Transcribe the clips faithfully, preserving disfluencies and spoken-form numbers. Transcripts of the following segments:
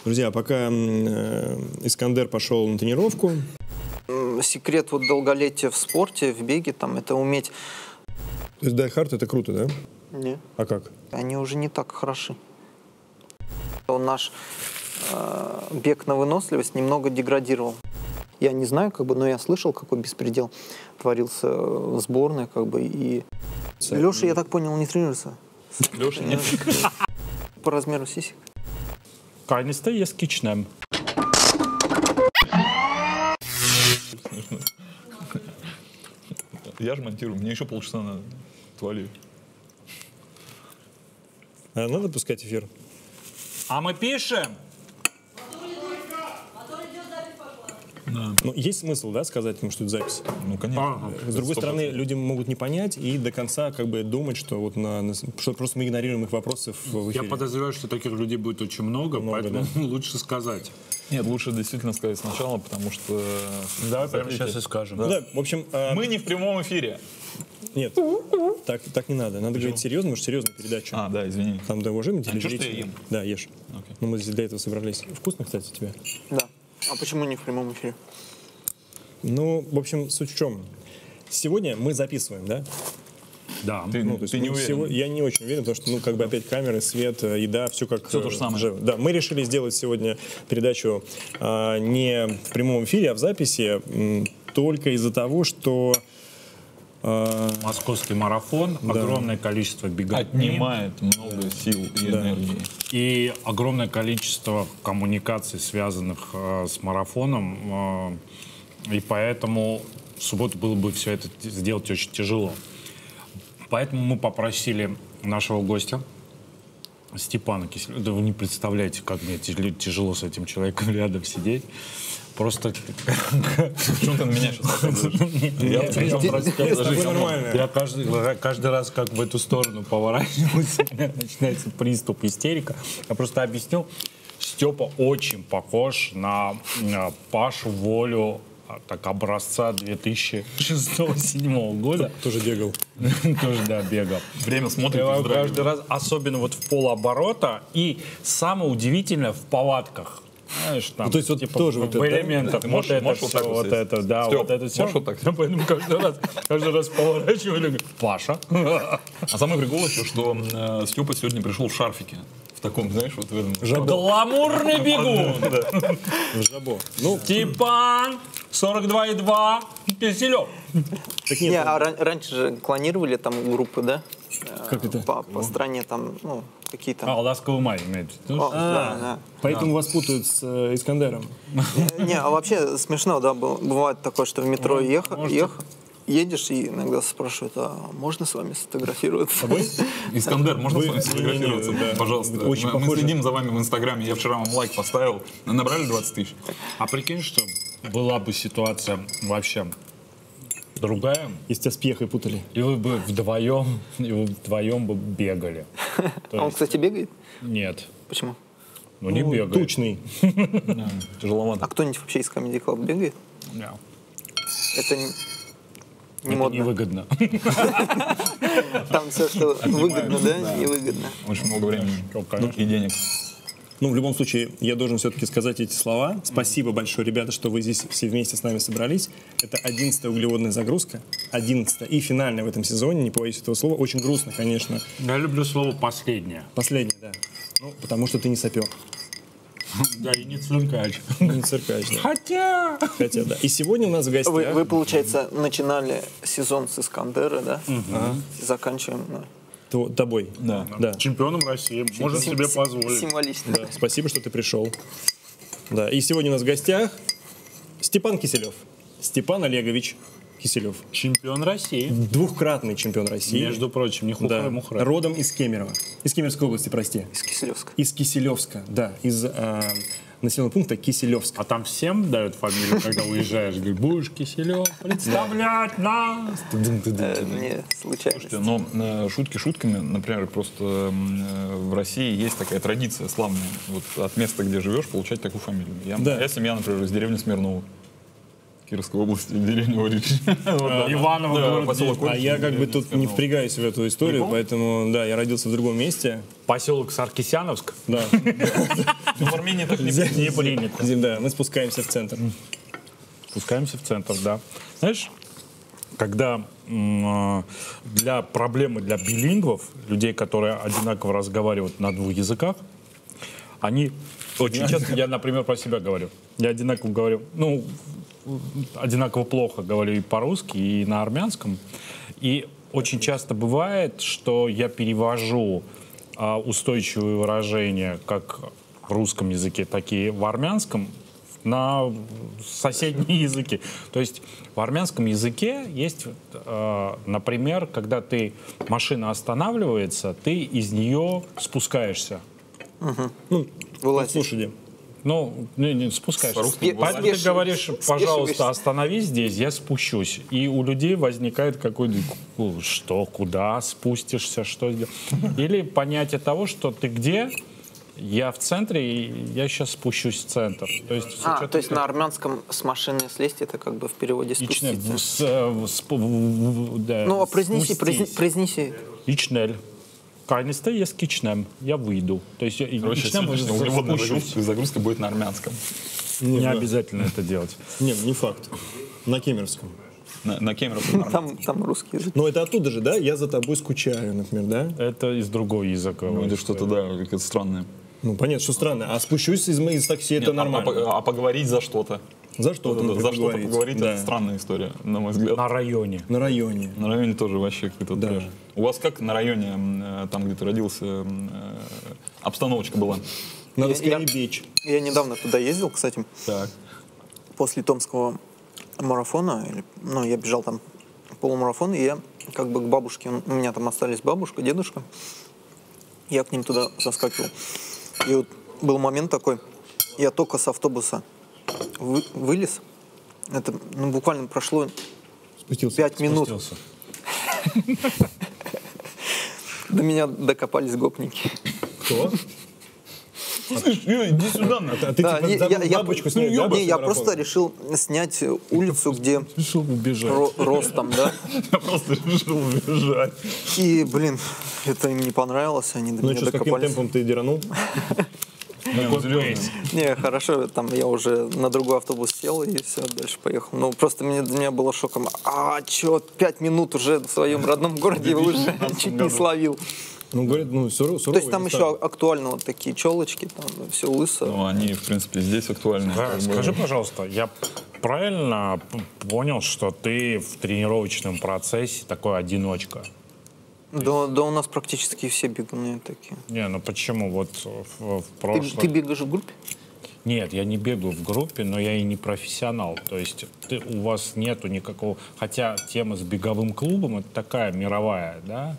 Друзья, пока э, Искандер пошел на тренировку. Секрет вот долголетия в спорте, в беге, там, это уметь... То есть Die Hard — это круто, да? Нет. А как? Они уже не так хороши. Наш э, бег на выносливость немного деградировал. Я не знаю, как бы, но я слышал, какой беспредел творился в сборной, как бы, и... Леша, я так понял, не тренируется? Леша нет. По размеру сисек. Конечно, есть кичнем. Я же монтирую, мне еще полчаса надо. Твали. А надо пускать эфир? А мы пишем. Да. Ну, есть смысл, да, сказать им, что это запись? Ну, конечно. С другой стороны, люди могут не понять и до конца как бы думать, что вот на, на- что просто мы игнорируем их вопросы в, в Я эфире. подозреваю, что таких людей будет очень много, Много, поэтому лучше сказать. Нет, лучше действительно сказать сначала, потому что... Давай прямо Смотрите. сейчас и скажем. Ну да, в общем, а, Мы не в прямом эфире. нет, так, так не надо. Надо говорить серьезно, потому что серьезная передача. А, да, извини. Там, да, уважаемые А чё ж телезрители. ты я ем? Да, ешь. Окей. Ну, мы здесь для этого собрались. Вкусно, кстати, у тебя? Да. А почему не в прямом эфире? Ну, в общем, суть в чем. Сегодня мы записываем, да? Да. Ты, Ну, то есть ты не мы уверен? сего- Я не очень уверен, потому что, ну, как бы опять камеры, свет, э, еда, все как... Всё то э, же самое. живо. Да, мы решили сделать сегодня передачу а, не в прямом эфире, а в записи, м, только из-за того, что... а, Московский марафон, огромное количество беготни Отнимает много сил и Да. энергии. и огромное количество коммуникаций, связанных э, с марафоном. э, и поэтому в субботу было бы все это т- сделать очень тяжело. Поэтому мы попросили нашего гостя, Степана Киселева. Да вы не представляете, как мне тяжело, тяжело с этим человеком рядом сидеть. Просто... В чем ты на меня сейчас показываешь? Я Нет, причем я просто просто- даже Вы кому- нормально. Я каждый, каждый раз как в эту сторону поворачиваюсь, у меня начинается приступ истерика. Я просто объясню. Степа очень похож на, на Пашу Волю, а, так, образца две тысячи шестого-седьмого года. Тоже бегал. Тоже, да, бегал. Время смотрит и Я вздрагивает. каждый раз, особенно вот в полоборота, и самое удивительное в повадках. Знаешь, там, Ну, то есть вот тоже в, вот в это, да? элементах. Ты Вот можешь- это можешь вот все, так вот вот сесть? это, да, Стёп, вот это все. можешь вот так Да, поэтому каждый раз, каждый раз поворачивали, говорю, Паша. А самый прикол еще, что э, Степа сегодня пришел в шарфике. В таком, знаешь, вот в этом... Гламурный бегун. В жабо. Ну, Степан, сорок два и два, Киселев. так Не, нет. а ран- раньше же клонировали там группы, да? Как это? По, по стране там, ну, какие-то... А, ласковый май имеется в виду. О, да, да. Поэтому вас путают с э, Искандером. Не, а вообще смешно, да, был- бывает такое, что в метро ехал, можете. едешь и иногда спрашивают, а можно с вами сфотографироваться? Искандер, можно Вы- с вами сфотографироваться? Не-не-не, да. Пожалуйста. Очень мы, мы похоже. следим за вами в Инстаграме. Я вчера вам лайк поставил. Набрали двадцать тысяч. А прикинь, что была бы ситуация вообще другая, Если тебя с Пьехой путали. и вы бы вдвоем, и вы вдвоем бы бегали. То А он, есть- кстати, бегает? Нет, Почему? ну не Ну, бегает. Тучный. Тяжеловато. А кто-нибудь вообще из Comedy Club бегает? Да. Это не, не Это модно. невыгодно. Там все, что выгодно, да, невыгодно. Очень много времени. Ну, конечно. И денег. Ну, в любом случае, я должен все-таки сказать эти слова. Спасибо большое, ребята, что вы здесь все вместе с нами собрались. Это одиннадцатая углеводная загрузка. одиннадцатая и финальная в этом сезоне, не побоюсь этого слова. Очень грустно, конечно. Я люблю слово «последнее». Последняя, да. Ну, потому что ты не сапер. Да, и не циркач. Не циркач, да. Хотя... Хотя, да. И сегодня у нас в гостях... Вы, вы, получается, начинали сезон с Искандера, да? И заканчиваем на... Тво- тобой. Да. Да. Чемпионом России. Можем Сим- себе сим- позволить. Символично. Да, спасибо, что ты пришел. Да, и сегодня у нас в гостях Степан Киселев. Степан Олегович Киселев. Чемпион России. Двухкратный чемпион России. Между прочим, не да. хухры-мухры. Родом из Кемерово. Из Кемеровской области, прости. Из Киселевска. Из Киселевска, да. Из а, населенного пункта Киселевск. А там всем дают фамилию, когда уезжаешь? Говорит, будешь Киселев представлять нас. Э, не случайность. Слушайте, но э, шутки шутками, например, просто э, в России есть такая традиция славная. Вот от места, где живешь, получать такую фамилию. Я, Да. Моя семья, например, из деревни Смирново. Кировской области, деревня Орич. Иваново, город поселок А Орич, я как бы деревня тут не Скорнова. впрягаюсь в эту историю, поэтому, да, я родился в другом месте. Поселок Саркисяновск. Да. Ну, в Армении так не Здесь- Не принято. здесь, Да, мы спускаемся в центр. Спускаемся в центр, да. Знаешь, когда м, для проблемы для билингвов, людей, которые одинаково разговаривают на двух языках, они очень часто, я, например, про себя говорю, я одинаково говорю, ну, одинаково плохо говорю и по-русски, и на армянском, и очень часто бывает, что я перевожу а, устойчивые выражения как в русском языке, так и в армянском на соседние языки. То есть в армянском языке есть, э, например, когда ты машина останавливается, ты из нее спускаешься. Вылазить. Слушайте, Ну, не, не спускаешься. По-русски Поэтому ты спеш- говоришь, пожалуйста, спешиваешься. остановись здесь, я спущусь. И у людей возникает какой-то, «Ку- что, куда спустишься, что сделать. Или понятие того, что ты где, я в центре, и я сейчас спущусь в центр. То есть, А, что-то то есть как- на армянском с машины слезть, это как бы в переводе Ичнель. спуститься. С, э, в- спу- в- в- да, Ну, а произнеси, спустись. произне- произнеси. Ичнель. Кайнисте есть кичнем. Я выйду. То есть я Короче, ичнем сегодняшняя углеводная спущусь. загрузка, загрузка будет на армянском. Не обязательно это делать. нет, не факт. На Кемеровском. На, на кемеровском на армянском. Там, там русский язык. Но это оттуда же, да? Я за тобой скучаю, например, да? Это из другого языка. Ну, это что-то, да, какое-то странное. Ну, понятно, что странно. А спущусь из, из такси, это Нет, а- нормально. А, а поговорить за что-то? За что Вот это, за что-то поговорить, Да. это странная история, на мой взгляд. На районе. На районе. На районе тоже вообще какой-то Да. трэш. У вас как на районе, м, э, там, где ты родился, м, э, обстановочка была? Надо Я- скорее я- бечь. Я недавно туда ездил, кстати, Так. после томского марафона. или- Ну, я бежал там полумарафон, и я как бы к бабушке, у меня там остались бабушка, дедушка. Я к ним туда заскакивал. И вот был момент такой, я только с автобуса вы- вылез. Это ну, буквально прошло Спустился. пять минут. Спустился. До меня докопались гопники. Кто? Слышь, Юрий, иди сюда. на. А ты Да, типа не, забыл я, я- бабочку ну, снять, да, не, после я марафона? просто решил снять улицу, где Решил убежать. ро- ростом, да. Я просто решил убежать. И, блин, это им не понравилось, они до Ну меня что, с каким докопались. темпом ты деранул? Не, ну, серьезно. Не, хорошо, там я уже на другой автобус сел и все, дальше поехал. Ну, просто мне, для меня было шоком. А, чё, пять минут уже в своем родном городе уже чуть не словил. Ну, говорят, ну, суровый. То есть там еще актуально вот такие челочки, там все лысо. Ну, они, в принципе, здесь актуальны. Да, как бы. скажи, пожалуйста, я правильно п- понял, что ты в тренировочном процессе такой одиночка? Да, да у нас практически все бегуны такие. Не, ну почему? Вот в, в Ты, прошлом... ты бегаешь в группе? Нет, я не бегаю в группе, но я и не профессионал. То есть ты, у вас нету никакого... Хотя тема с беговым клубом — это такая мировая, да?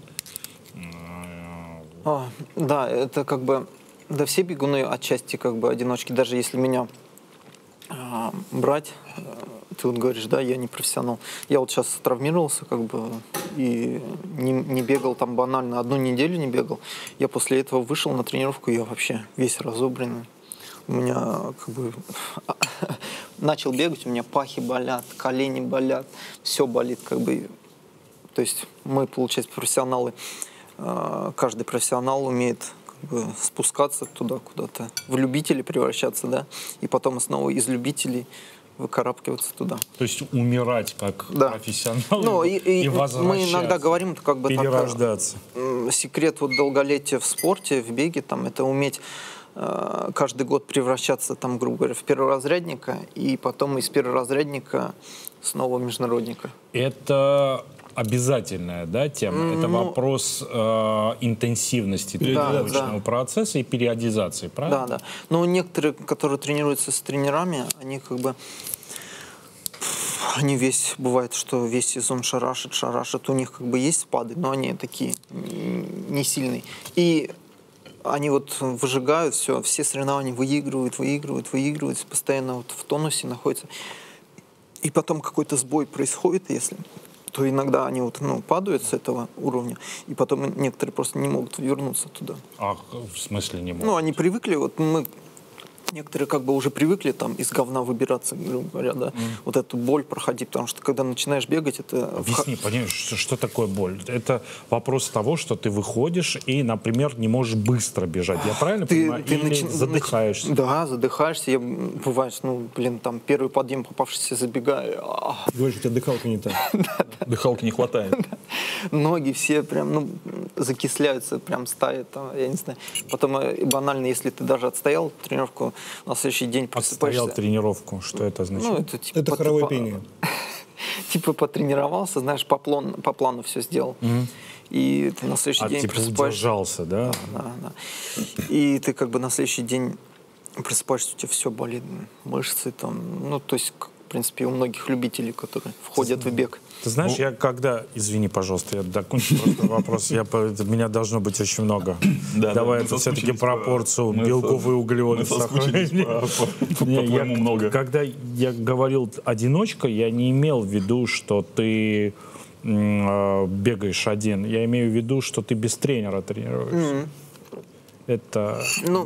А, да, это как бы, да все бегуны отчасти как бы одиночки, даже если меня а, брать, а, ты вот говоришь, да, я не профессионал. Я вот сейчас травмировался как бы и не, не бегал там банально, одну неделю не бегал. Я после этого вышел на тренировку, я вообще весь разобранный. У меня как бы начал бегать, у меня пахи болят, колени болят, все болит как бы. То есть мы, получается, профессионалы. Каждый профессионал умеет как бы спускаться туда куда-то, в любителей превращаться, да, и потом снова из любителей выкарабкиваться туда. То есть умирать как Да. профессионал Ну, и, и мы возвращаться, иногда говорим, это как бы так, перерождаться. м, секрет вот долголетия в спорте, в беге, там, это уметь э, каждый год превращаться, там, грубо говоря, в перворазрядника, и потом из перворазрядника снова в международника. Это обязательная, да, тема? Это Ну, вопрос э, интенсивности Да, тренировочного да. процесса и периодизации, правильно? Да, да. Но некоторые, которые тренируются с тренерами, они как бы они весь, бывает, что весь сезон шарашат, шарашат, у них как бы есть спады, но они такие м, не сильные. И они вот выжигают все, все соревнования выигрывают, выигрывают, выигрывают, постоянно вот в тонусе находятся. И потом какой-то сбой происходит, если, то иногда они вот, ну, падают с этого уровня, и потом некоторые просто не могут вернуться туда. А в смысле не могут? Ну, они привыкли, вот мы некоторые как бы уже привыкли там из говна выбираться, грубо говоря, да, mm. вот эту боль проходить, потому что когда начинаешь бегать, это... Объясни, понимаешь, что, что такое боль? Это вопрос того, что ты выходишь и, например, не можешь быстро бежать. Я правильно ты, понимаю? ты Или начи... задыхаешься? Нач... Да, задыхаешься. Я, бываешь, ну, блин, там первый подъем попавшийся, забегаю. Говоришь, у тебя дыхалка не так. Дыхалки не хватает. Ноги все прям, ну, закисляются, прям стают, там, я не знаю. Потом банально, если ты даже отстоял тренировку, на следующий день просыпаешься... Отстоял тренировку, что это означает? Ну, это типа, это по, хоровое по, пение. Типа потренировался, знаешь, по, план, по плану все сделал. Mm-hmm. И ты на следующий а день типа просыпаешься... удержался, да? Да, да, да. И ты как бы на следующий день просыпаешься, у тебя все болит, мышцы там, ну, то есть, в принципе, у многих любителей, которые входят в бег. Ты знаешь, ну, я когда... Извини, пожалуйста, я докончу просто вопрос. Я, меня должно быть очень много. Да, Давай да, это все-таки по, пропорцию мы белков и углеводов. Мы соскучились по, по, по, Не, по я, много. Когда я говорил одиночка, я не имел в виду, что ты э, бегаешь один. Я имею в виду, что ты без тренера тренируешься. Mm-hmm. Это... Ну,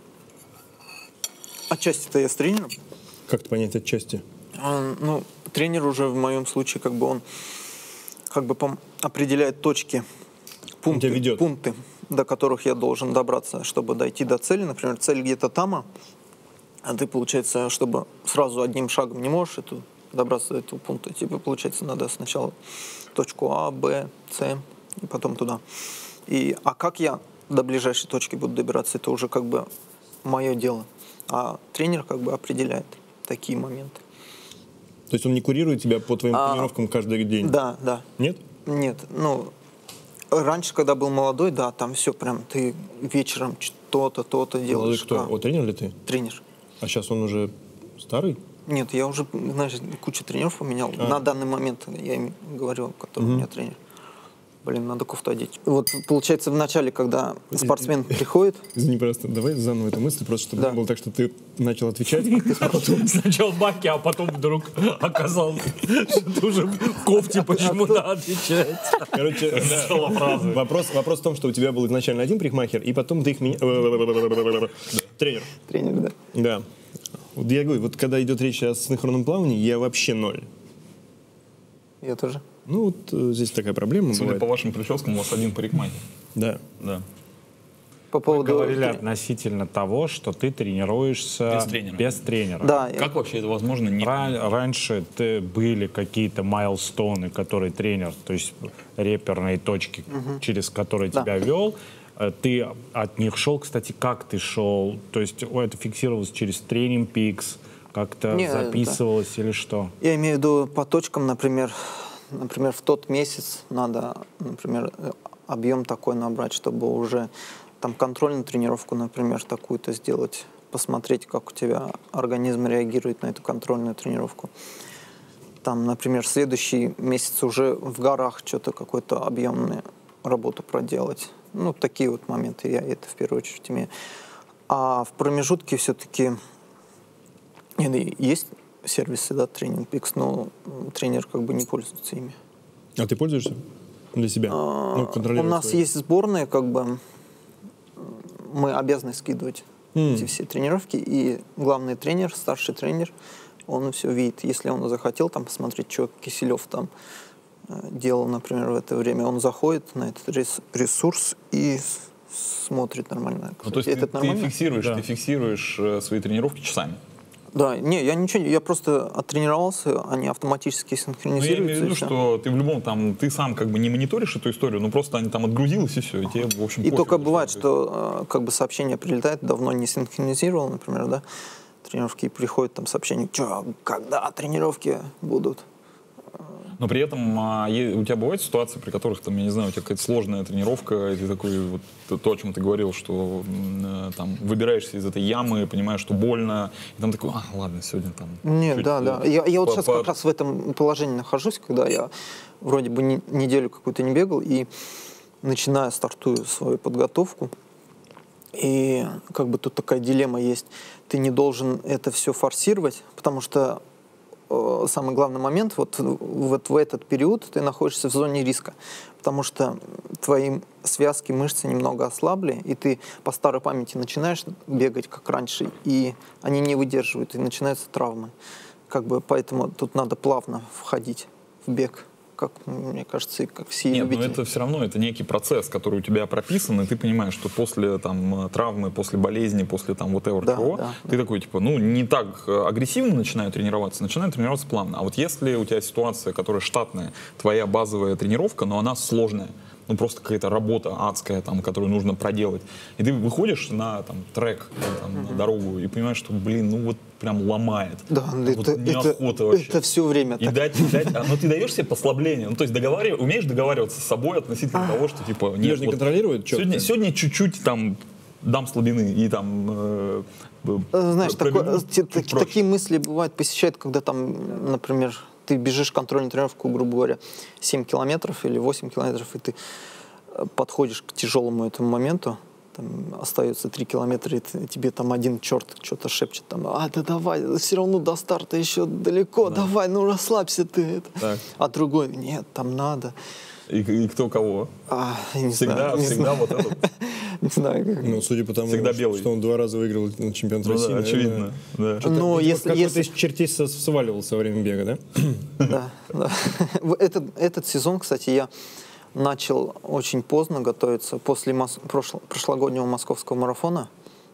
отчасти-то я с тренером. Как это понять отчасти? А, ну, тренер уже в моем случае, как бы он как бы пом- определяет точки, пункты, пункты, до которых я должен добраться, чтобы дойти до цели. Например, цель где-то там, а ты, получается, чтобы сразу одним шагом не можешь эту, добраться до этого пункта. Тебе, получается, надо сначала точку А, Б, С, и потом туда. И, а как я до ближайшей точки буду добираться, это уже как бы мое дело. А тренер как бы определяет такие моменты. То есть он не курирует тебя по твоим а, тренировкам каждый день? Да, да. Нет? Нет. Ну, раньше, когда был молодой, да, там все прям, ты вечером то-то, то-то делаешь. Молодой кто? А, О, тренер ли ты? Тренер. А сейчас он уже старый? Нет, я уже, знаешь, кучу тренеров поменял. А. На данный момент я им говорю, который угу. у меня тренер. Блин, надо кофту одеть. Вот, получается, в начале, когда спортсмен приходит... Извини, просто давай заново эту мысль, просто чтобы да. не было так, что ты начал отвечать, а потом... Сначала баки, а потом вдруг оказалось, что ты уже в кофте почему-то отвечать. Короче, вопрос в том, что у тебя был изначально один парикмахер, и потом ты их меня... Тренер. Тренер, да. Да. Вот я говорю, вот когда идет речь о синхронном плавании, я вообще ноль. Я тоже. Ну, вот э, здесь такая проблема Судя бывает. по вашим прическам, у вас один парикмахер. Да. Да. По поводу... Мы говорили относительно того, что ты тренируешься без тренера. Без тренера. Да. Как вообще это возможно? Не... Ра- раньше ты, были какие-то майлстоуны, которые тренер, то есть реперные точки, угу. через которые да. тебя вел. Ты от них шел. Кстати, как ты шел? То есть о, это фиксировалось через Training Peaks? Как-то Не, записывалось да. или что? Я имею в виду по точкам, например, например, в тот месяц надо, например, объем такой набрать, чтобы уже там контрольную тренировку, например, такую-то сделать, посмотреть, как у тебя организм реагирует на эту контрольную тренировку. Там, например, в следующий месяц уже в горах что-то какую-то объемную работу проделать. Ну, такие вот моменты я это в первую очередь имею. А в промежутке все-таки есть сервисы, да, Training Peaks, но тренер как бы не пользуется ими. А ты пользуешься для себя? А, ну, у нас свои. Есть сборные, как бы мы обязаны скидывать mm. эти все тренировки, и главный тренер, старший тренер, он все видит. Если он захотел там посмотреть, что Киселев там делал, например, в это время, он заходит на этот ресурс и смотрит нормально. Ну, то есть ты, ты фиксируешь, да. ты фиксируешь свои тренировки часами? Да, не, я ничего, я просто оттренировался, они автоматически синхронизируются. Ну, я имею в виду, что ты в любом там, ты сам как бы не мониторишь эту историю, но просто они там отгрузилось и все, и тебе, в общем, И только бывает, что как бы сообщение прилетает, давно не синхронизировал, например, да, тренировки, и приходит там сообщение, что, когда тренировки будут? Но при этом а, у тебя бывают ситуации, при которых, там, я не знаю, у тебя какая-то сложная тренировка, и ты такой, вот, то, о чем ты говорил, что э, там выбираешься из этой ямы, понимаешь, что больно, и там такой, а, ладно, сегодня там... Нет, да, да. Я, я вот сейчас как раз в этом положении нахожусь, когда я вроде бы не, неделю какую-то не бегал, и начинаю, стартую свою подготовку, и как бы тут такая дилемма есть. Ты не должен это все форсировать, потому что э, самый главный момент, вот, вот в этот период ты находишься в зоне риска, потому что твои связки, мышцы немного ослабли, и ты по старой памяти начинаешь бегать, как раньше, и они не выдерживают, и начинаются травмы. Как бы, поэтому тут надо плавно входить в бег, как, мне кажется, и как все Нет, любители. но это все равно это некий процесс, который у тебя прописан, и ты понимаешь, что после там травмы, после болезни, после там whatever Да, чего, да, ты да. такой, типа, ну, не так агрессивно начинаю тренироваться, начинаю тренироваться плавно. А вот если у тебя ситуация, которая штатная, твоя базовая тренировка, но она сложная, ну, просто какая-то работа адская, там, которую нужно проделать. И ты выходишь на там, трек, там, mm-hmm. на дорогу и понимаешь, что, блин, ну вот прям ломает. Да, вот это, неохота это, вообще. это все время и так. Дать, дать, а, но ты даешь себе послабление. Ну, то есть договариваешь, умеешь договариваться с собой относительно того, что, типа, нет, Ее же не вот контролирует четко. Сегодня, сегодня чуть-чуть там дам слабины и там э, Знаешь, пробегу, такое, чуть так, проще. такие мысли бывают, посещают, когда там, например, ты бежишь контрольную тренировку, грубо говоря, семь километров или восемь километров, и ты подходишь к тяжелому этому моменту, там остается три километра, и тебе там один черт что-то шепчет, там, а, да давай, все равно до старта еще далеко, да. давай, ну расслабься ты. Так. А другой, нет, там надо. И, и кто кого? А, не всегда, знаю, не всегда знаю. вот этот. Не знаю, как. Ну, судя по тому, Всегда что, белый. что он два раза выиграл чемпионат Ну, России, да, наверное, очевидно. Да. что-то, Ну, видимо, если- какой-то если- из чертей со- сваливался во время бега, да? Да, да. Этот, этот сезон, кстати, я начал очень поздно готовиться. После мос- прошло- прошлогоднего московского марафона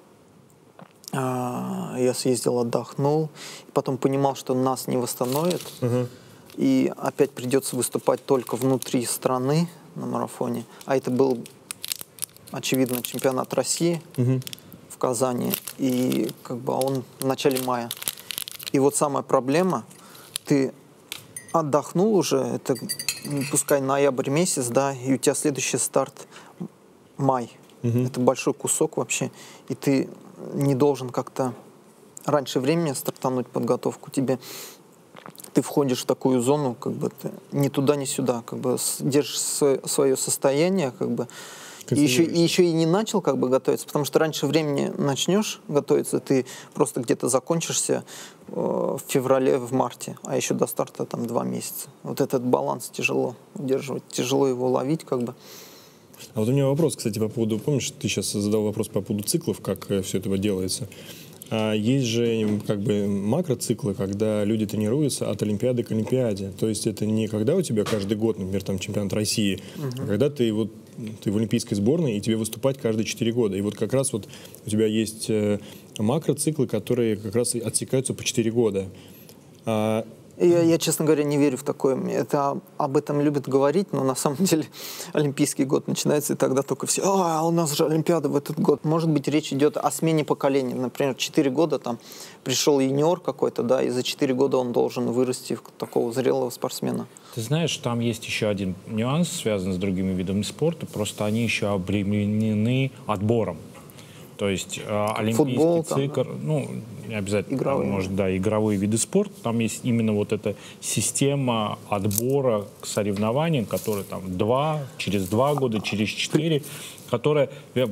а, я съездил, отдохнул, потом понимал, что нас не восстановит, Ага. и опять придется выступать только внутри страны на марафоне. А это был, очевидно, чемпионат России Мгм. в Казани, и как бы он в начале мая. И вот самая проблема, ты отдохнул уже, это м, пускай ноябрь месяц, да, и у тебя следующий старт май. Мгм. Это большой кусок вообще, и ты не должен как-то раньше времени стартануть подготовку. Тебе ты входишь в такую зону, как бы ты ни туда, ни сюда, как бы с- держишь свое состояние, как бы. И еще, и еще и не начал как бы готовиться, потому что раньше времени начнешь готовиться, ты просто где-то закончишься э, в феврале, в марте, а еще до старта там два месяца. Вот этот баланс тяжело удерживать, тяжело его ловить как бы. А вот у меня вопрос, кстати, по поводу, помнишь, ты сейчас задал вопрос по поводу циклов, как э, все это делается. А есть же как бы макроциклы, когда люди тренируются от Олимпиады к Олимпиаде. То есть это не когда у тебя каждый год, например, там чемпионат России, а когда ты вот ты в олимпийской сборной, и тебе выступать каждые четыре года. И вот как раз вот у тебя есть э, макроциклы, которые как раз и отсекаются по четыре года. А, Я, я, честно говоря, не верю в такое. Это об этом любят говорить, но на самом деле Олимпийский год начинается, и тогда только все, а, у нас же Олимпиада в этот год. Может быть, речь идет о смене поколений. Например, четыре года там пришел юниор какой-то, да, и за четыре года он должен вырасти в такого зрелого спортсмена. Ты знаешь, там есть еще один нюанс, связанный с другими видами спорта, просто они еще обременены отбором. То есть э, олимпийский Футбол, там, цикл, ну, не обязательно, Игровые. там, может, да, игровые виды спорта, там есть именно вот эта система отбора к соревнованиям, которые там два, через два года, через четыре, которая э,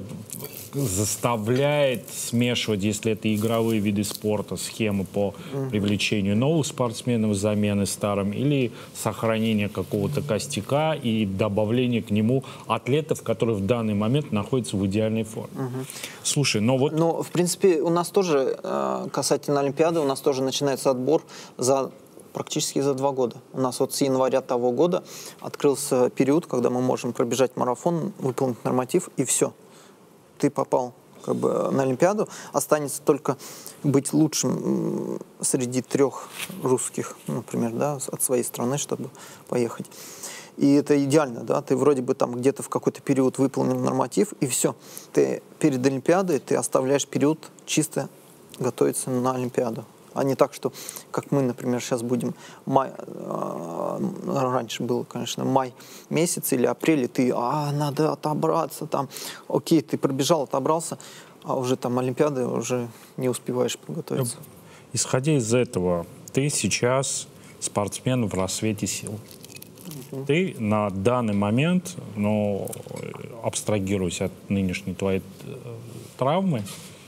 заставляет смешивать, если это игровые виды спорта, схемы по привлечению новых спортсменов, замены старым, или сохранение какого-то костяка и добавление к нему атлетов, которые в данный момент находятся в идеальной форме. Слушай, но вот... Но, в принципе, у нас тоже, э, касательно Олимпиады, у нас тоже начинается отбор за практически за два года. У нас вот с января того года открылся период, когда мы можем пробежать марафон, выполнить норматив, и все. Ты попал как бы на Олимпиаду. Останется только быть лучшим м, среди трех русских, например, да, от своей страны, чтобы поехать. И это идеально, да, ты вроде бы там где-то в какой-то период выполнил норматив, и все. Ты перед Олимпиадой ты оставляешь период чисто готовиться на Олимпиаду. А не так, что, как мы, например, сейчас будем, май, э, раньше было, конечно, май месяц или апрель, и ты, а, надо отобраться, там, окей, ты пробежал, отобрался, а уже там Олимпиады уже не успеваешь подготовиться. Исходя из этого, ты сейчас спортсмен в рассвете сил. Ты на данный момент, ну, абстрагируясь от нынешней твоей э, травмы,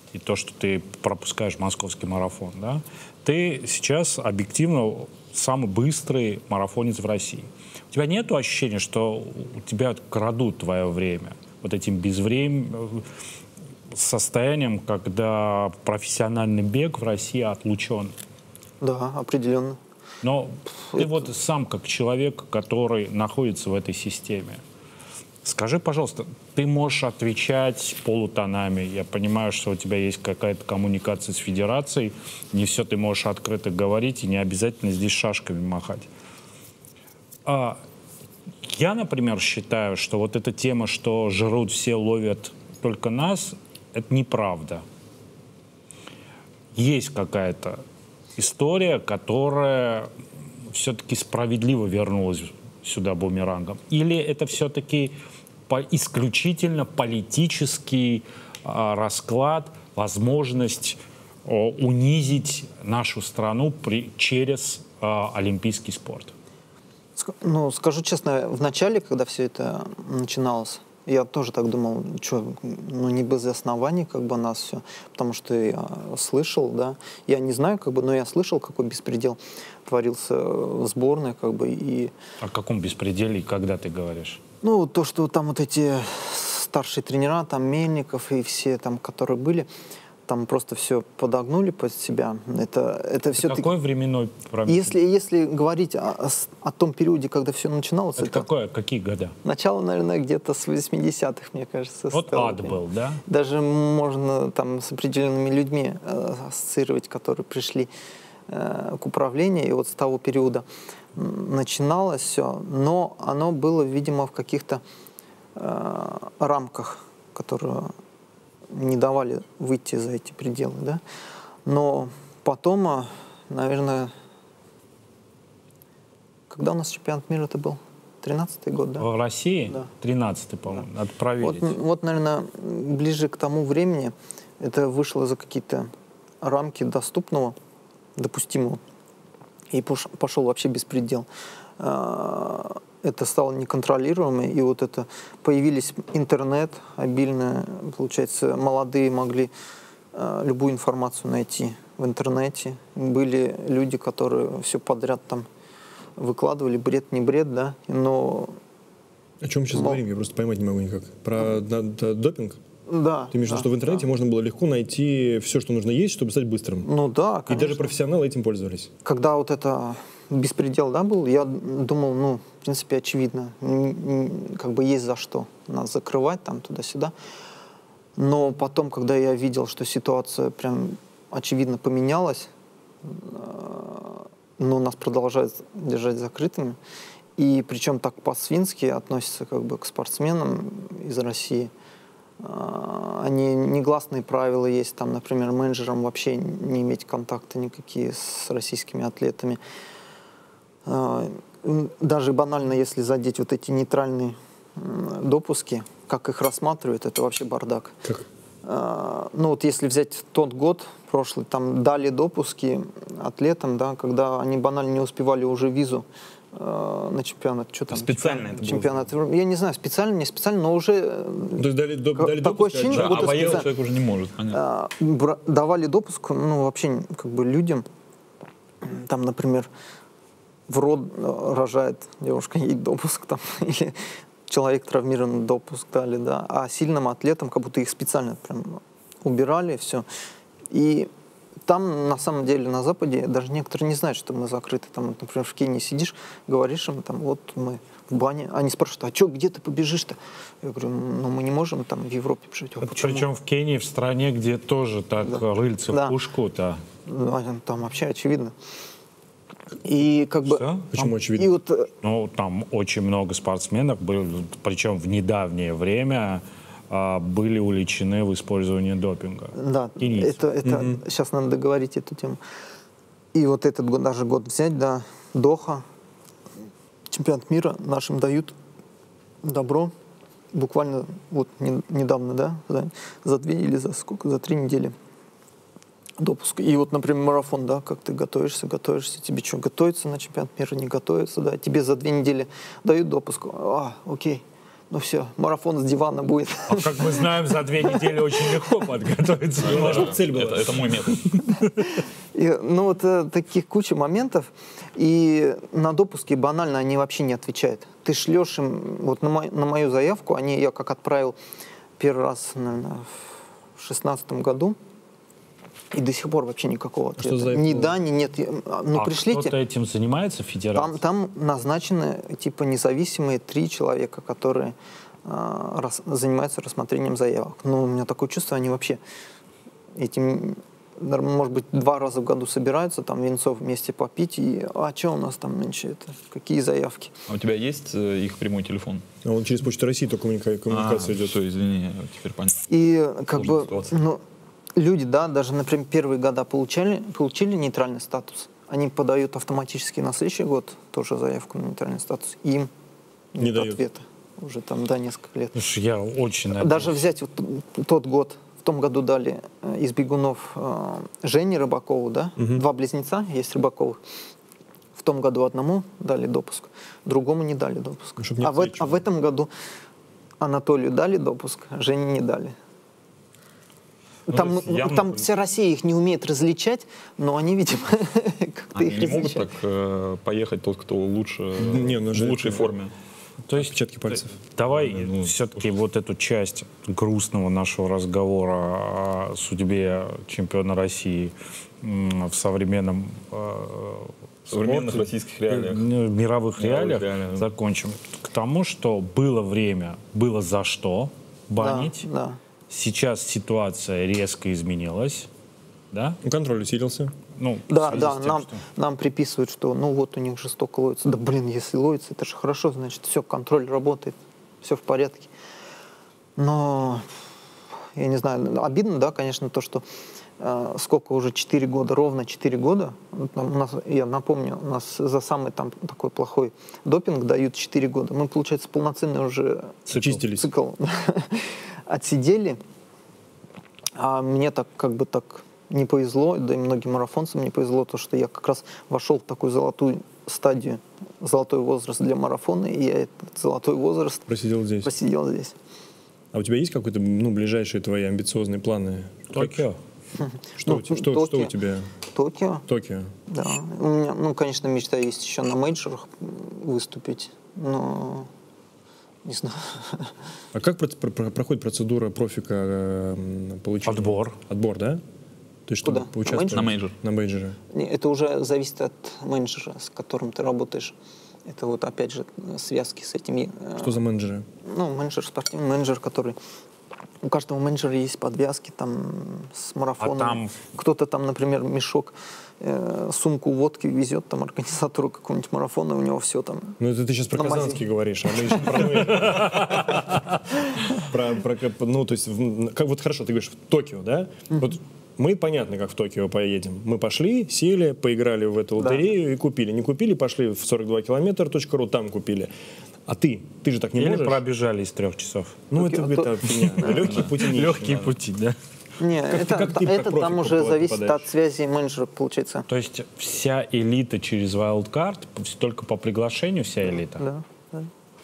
и то, что ты пропускаешь московский марафон, да, ты сейчас объективно самый быстрый марафонец в России. У тебя нет ощущения, что у тебя крадут твое время? Вот этим безвременным состоянием, когда профессиональный бег в России отлучен. Да, определенно. Но Это... ты вот сам, как человек, который находится в этой системе, скажи, пожалуйста, ты можешь отвечать полутонами. Я понимаю, что у тебя есть какая-то коммуникация с федерацией, не все ты можешь открыто говорить, и не обязательно здесь шашками махать. А я, например, считаю, что вот эта тема, что жрут все, ловят только нас, это неправда. Есть какая-то история, которая все-таки справедливо вернулась сюда бумерангом. Или это все-таки по, исключительно политический а, расклад, возможность а, унизить нашу страну при, через а, олимпийский спорт? Ну, скажу честно, в начале, когда все это начиналось, я тоже так думал, что, ну, не без оснований, как бы, нас все, потому что я слышал, да, я не знаю, как бы, но я слышал, какой беспредел творился в сборной, как бы, и... О каком беспределе и когда ты говоришь? Ну, то, что там вот эти старшие тренера, там, Мельников и все там, которые были, там просто все подогнули под себя. Это, это все какой временной промежуток? Если, если говорить о, о том периоде, когда все начиналось... Это, это какое, какие года? Начало, наверное, где-то с восьмидесятых, мне кажется. Вот ад был, да? Даже можно там с определенными людьми э, ассоциировать, которые пришли э, к управлению. И вот с того периода начиналось все. Но оно было, видимо, в каких-то э, рамках, которые... не давали выйти за эти пределы, да. Но потом, наверное, когда у нас чемпионат мира это был? тринадцатый год, да? В России? Да. тринадцатый, по-моему, да. Надо проверить. Вот, вот, наверное, ближе к тому времени это вышло за какие-то рамки доступного, допустимого, и пошел вообще беспредел. Это стало неконтролируемым, и вот это появились интернет обильно, получается, молодые могли э, любую информацию найти в интернете. Были люди, которые все подряд там выкладывали, бред, не бред, да, но... О чем мы сейчас но... говорим? Я просто поймать не могу никак. Про да, да, допинг? Да. Ты имеешь в виду, да, что в интернете да. можно было легко найти все, что нужно есть, чтобы стать быстрым? Ну да, конечно. И даже профессионалы этим пользовались? Когда вот это беспредел, да, был, я думал, ну, в принципе, очевидно, как бы есть за что нас закрывать там туда-сюда. Но потом, когда я видел, что ситуация прям очевидно поменялась, но нас продолжают держать закрытыми, и причем так по-свински относятся как бы к спортсменам из России. Они негласные правила есть, там, например, менеджерам вообще не иметь контакта никакие с российскими атлетами. Даже банально, если задеть вот эти нейтральные допуски, как их рассматривают, это вообще бардак. Как? Ну вот если взять тот год прошлый, там дали допуски атлетам, да, когда они банально не успевали уже визу на чемпионат. Что там? Специально это чемпионат. Было? Я не знаю, специально, не специально, но уже... То есть дали, до, дали такое допуск, ощущение, Да, будто а военный специально. человек уже не может, понятно. Бра- давали допуск, ну, вообще, как бы, людям, там, например, в род рожает девушка, ей допуск, там, или человек травмирован, допуск дали, да, а сильным атлетам как будто их специально прям убирали, все. И там, на самом деле, на Западе даже некоторые не знают, что мы закрыты. Там, например, в Кении сидишь, говоришь им, там, вот мы в бане. Они спрашивают, а что, где ты побежишь-то? Я говорю, ну мы не можем там в Европе бежать. А Причем в Кении, в стране, где тоже так Да. рыльце Да. в пушку-то. Ну, там вообще очевидно. И как бы... Что? Почему очевидно? И вот, Ну, там очень много спортсменов, были, причем в недавнее время а, были уличены в использовании допинга. да, Кенийцы. это, это сейчас надо договорить эту тему. И вот этот год, даже год взять, да, Доха, чемпионат мира, нашим дают добро, буквально вот не, недавно, да, за, за две или за сколько, за три недели допуск. И вот, например, марафон, да, как ты готовишься, готовишься, тебе что, готовиться на чемпионат мира, не готовиться, да, тебе за две недели дают допуск, а, окей, ну все, марафон с дивана будет. А как мы знаем, за две недели очень легко подготовиться. Чтобы цель была. Это, это мой метод. И, ну вот э, таких куча моментов, и на допуске банально они вообще не отвечают. Ты шлешь им, вот на, мо- на мою заявку, они, я как отправил первый раз, наверное, в шестнадцатом году, и до сих пор вообще никакого ответа. Что за Ни заявка? да, ни нет. Я- Ну А пришлите. кто-то этим занимается, федерация? Там, там назначены типа независимые три человека, которые а, рас- занимаются рассмотрением заявок. Но у меня такое чувство, они вообще этим, наверно, может быть, два раза в году собираются, там венцов вместе попить, и а что у нас там нынче, это, какие заявки? А у тебя есть э, их прямой телефон? А он через Почту России только коммуника- коммуникация а, идет. Все, извини, теперь понятно. И как Сложная бы, ситуация. ну, люди, да, даже, например, первые года получали, получили нейтральный статус, они подают автоматически на следующий год тоже заявку на нейтральный статус, и им Не нет дают. ответа. Уже там, да, несколько лет. Слушай, я очень надеюсь. Даже взять вот тот год, в том году дали э, из бегунов э, Жене Рыбакову, да, два близнеца есть Рыбаковых. В том году одному дали допуск, другому не дали допуск. Ну, чтоб не а, в, э- встречу. а в этом году Анатолию дали допуск, Жене не дали. Ну, Там, то есть явно- там вся Россия их не умеет различать, но они, видимо, как-то Они их не могут различают. так э, поехать тот, кто лучше, Не, ну в же лучшей это- форме. То есть, Отпечатки пальцев. давай Ну, все-таки вот эту часть грустного нашего разговора о судьбе чемпиона России м, в современном э, В современных спорте, российских реалиях. э, мировых Мировых реалиях реалиях, да. закончим. К тому, что было время, было за что банить. Да, да. Сейчас ситуация резко изменилась. Да? Ну, контроль усилился. Ну, в Да, связи да, с тем, нам, что- нам приписывают, что ну вот у них жестоко ловится. Да блин, если ловится, это же хорошо, значит, все, контроль работает, все в порядке. Но, я не знаю, обидно, да, конечно, то, что э, сколько уже, четыре года, ровно четыре года, вот там у нас, я напомню, у нас за самый там такой плохой допинг дают четыре года. Мы, получается, полноценный уже Чистились. цикл отсидели, а мне так как бы так не повезло, да и многим марафонцам не повезло, то, что я как раз вошел в такую золотую стадию, золотой возраст для марафона, и я этот золотой возраст Просидел здесь. посидел здесь. А у тебя есть какой-то, ну, ближайшие твои амбициозные планы? Токио. Что, Ну, у, тебя- что, что Токио. у тебя? Токио, Токио. да. У меня, ну, конечно, мечта есть еще на мейджорах выступить, но не знаю. А как про- про- проходит процедура профика э, получения? Отбор. Отбор, да? То есть, чтобы Куда? поучаствовать На мейджор? На мейджоре. Не, это уже зависит от менеджера, с которым ты работаешь. Это вот опять же связки с этими. э, Что за менеджеры? Ну, менеджер, спортивный менеджер, который... У каждого менеджера есть подвязки там с марафоном. А там- Кто-то там, например, мешок, э, сумку водки везет там организатору какого-нибудь марафона, у него все там. Ну, это ты сейчас про На мази. Казанский говоришь, а мы еще про мейджор. Про, про- ну, то есть, в- как, вот хорошо, ты говоришь, в Токио, да? Вот мы, понятно, как в Токио поедем. Мы пошли, сели, поиграли в эту лотерею и купили. Не купили, пошли в сорок два километра точка ру, там купили. А ты? Ты же так не Или можешь? пробежали из трех часов. Ну, Токио, это, то- это фигня. Легкие пути не Легкие ищем. пути, да? Не, это, как ты, как это профи, там уже попадаешь? зависит от связи менеджера, получается. То есть вся элита через Wildcard, только по приглашению вся элита? Да, да.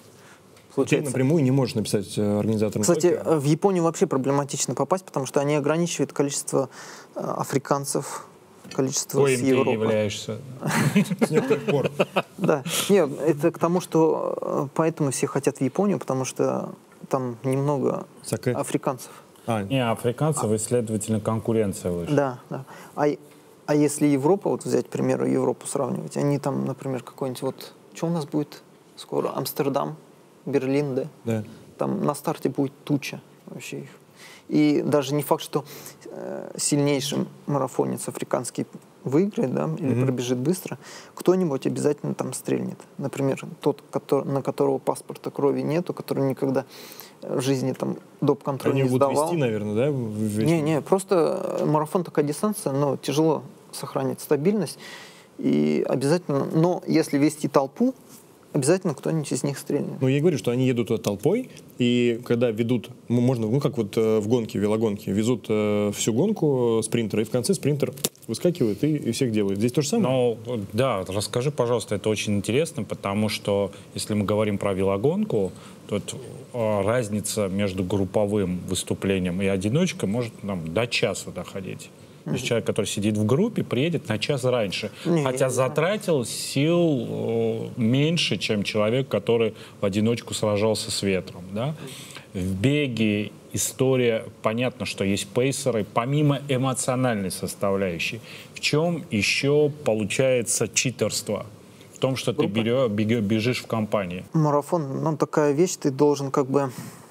Ты Получается. напрямую не можешь написать э, организаторам Кстати, Токио. в Японию вообще проблематично попасть, потому что они ограничивают количество э, африканцев, количество Коим с ты Европы. являешься. С некоторых пор. Да. Нет, это к тому, что э, поэтому все хотят в Японию, потому что там немного Саке. африканцев. А, Не, африканцев, и, следовательно, конкуренция выше. Да, да. А, и- а если Европа, вот взять, к примеру, Европу сравнивать, они там, например, какой-нибудь вот... Что у нас будет скоро? Амстердам, Берлин, да? да. Там на старте будет туча вообще их. И даже не факт, что э, сильнейший марафонец африканский выиграет, да, или Мгм. пробежит быстро, кто-нибудь обязательно там стрельнет. Например, тот, который, на которого паспорта крови нету, который никогда в жизни там доп-контроль Они не будут сдавал. вести, наверное, да? в- в эти- Не, не, просто э, марафон такая дистанция, но тяжело сохранить стабильность. И обязательно, но если вести толпу, обязательно кто-нибудь из них стрельнет. Ну, я и говорю, что они едут туда толпой, и когда ведут, ну, можно, ну, как вот э, в гонке, велогонке, везут э, всю гонку спринтера, и в конце спринтер выскакивает и, и всех делает. Здесь то же самое? Ну, да, расскажи, пожалуйста, это очень интересно, потому что, если мы говорим про велогонку, тут э, разница между групповым выступлением и одиночкой может там, до часа доходить. То есть человек, который сидит в группе, приедет на час раньше, Не, хотя я не затратил сил э, меньше, чем человек, который в одиночку сражался с ветром. Да? В беге история, понятно, что есть пейсеры, помимо эмоциональной составляющей. В чем еще получается читерство? В том, что ты берё, бег, бежишь в компании. Марафон, ну, такая вещь, ты должен как бы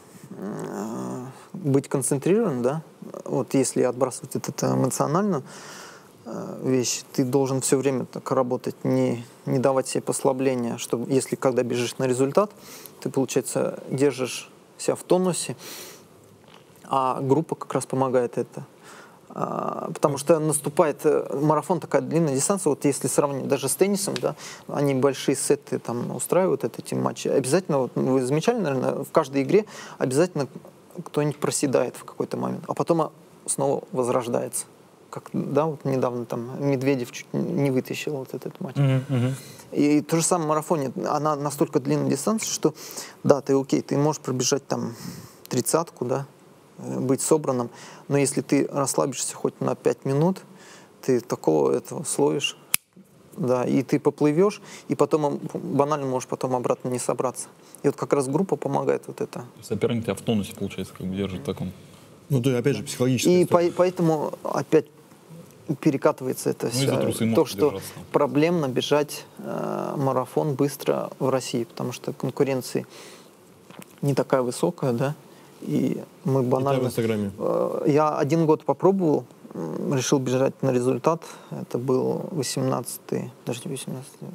э, быть концентрирован, да? Вот если отбрасывать это, это эмоциональную э, вещь, ты должен все время так работать, не, не давать себе послабления, чтобы, если когда бежишь на результат, ты, получается, держишь себя в тонусе, а группа как раз помогает это. А, потому что наступает марафон, такая длинная дистанция, вот если сравнить даже с теннисом, да, они большие сеты там устраивают вот эти матчи, обязательно, вот, вы замечали, наверное, в каждой игре обязательно кто-нибудь проседает в какой-то момент, а потом снова возрождается. Как, да, вот недавно там Медведев чуть не вытащил вот этот матч. Mm-hmm, mm-hmm. И то же самое в марафоне, она настолько длинная дистанция, что да, ты окей, ты можешь пробежать там тридцатку, да, быть собранным, но если ты расслабишься хоть на пять минут, ты такого этого словишь, да, и ты поплывешь, и потом банально можешь потом обратно не собраться. И вот как раз группа помогает вот это. Соперник тебя в тонусе, получается, как бы держит в таком. Ну, да, опять же, психологически. И по поэтому опять перекатывается это ну, все. То, что держаться. Проблемно бежать э, марафон быстро в России, потому что конкуренция не такая высокая, да, и мы банально... в Инстаграме. Э, я один год попробовал, э, решил бежать на результат, это был восемнадцатый, подожди, восемнадцатый,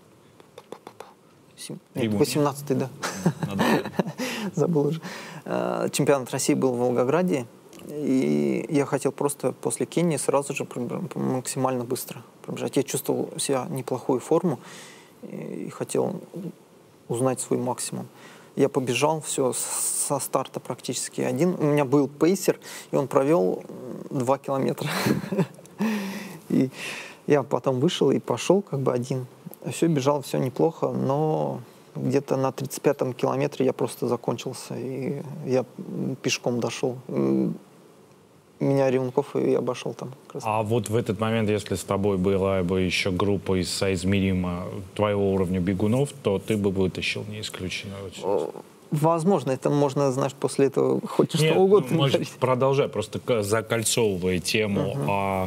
восемнадцатый, да. Забыл уже. Чемпионат России был в Волгограде, и я хотел просто после Кении сразу же максимально быстро пробежать. Я чувствовал у себя неплохую форму и хотел узнать свой максимум. Я побежал, все, со старта практически один. У меня был пейсер, и он провел два километра. И я потом вышел и пошел как бы один. Все, бежал, все неплохо, но где-то на тридцать пятом километре я просто закончился, и я пешком дошел. Меня Ревунков и обошел там. А вот в этот момент, если с тобой была бы еще группа из соизмеримо твоего уровня бегунов, то ты бы вытащил, не исключено. Возможно, это можно, знаешь, после этого хоть Нет, что угодно ну, говорить. Продолжай, просто закольцовывая тему uh-huh. о,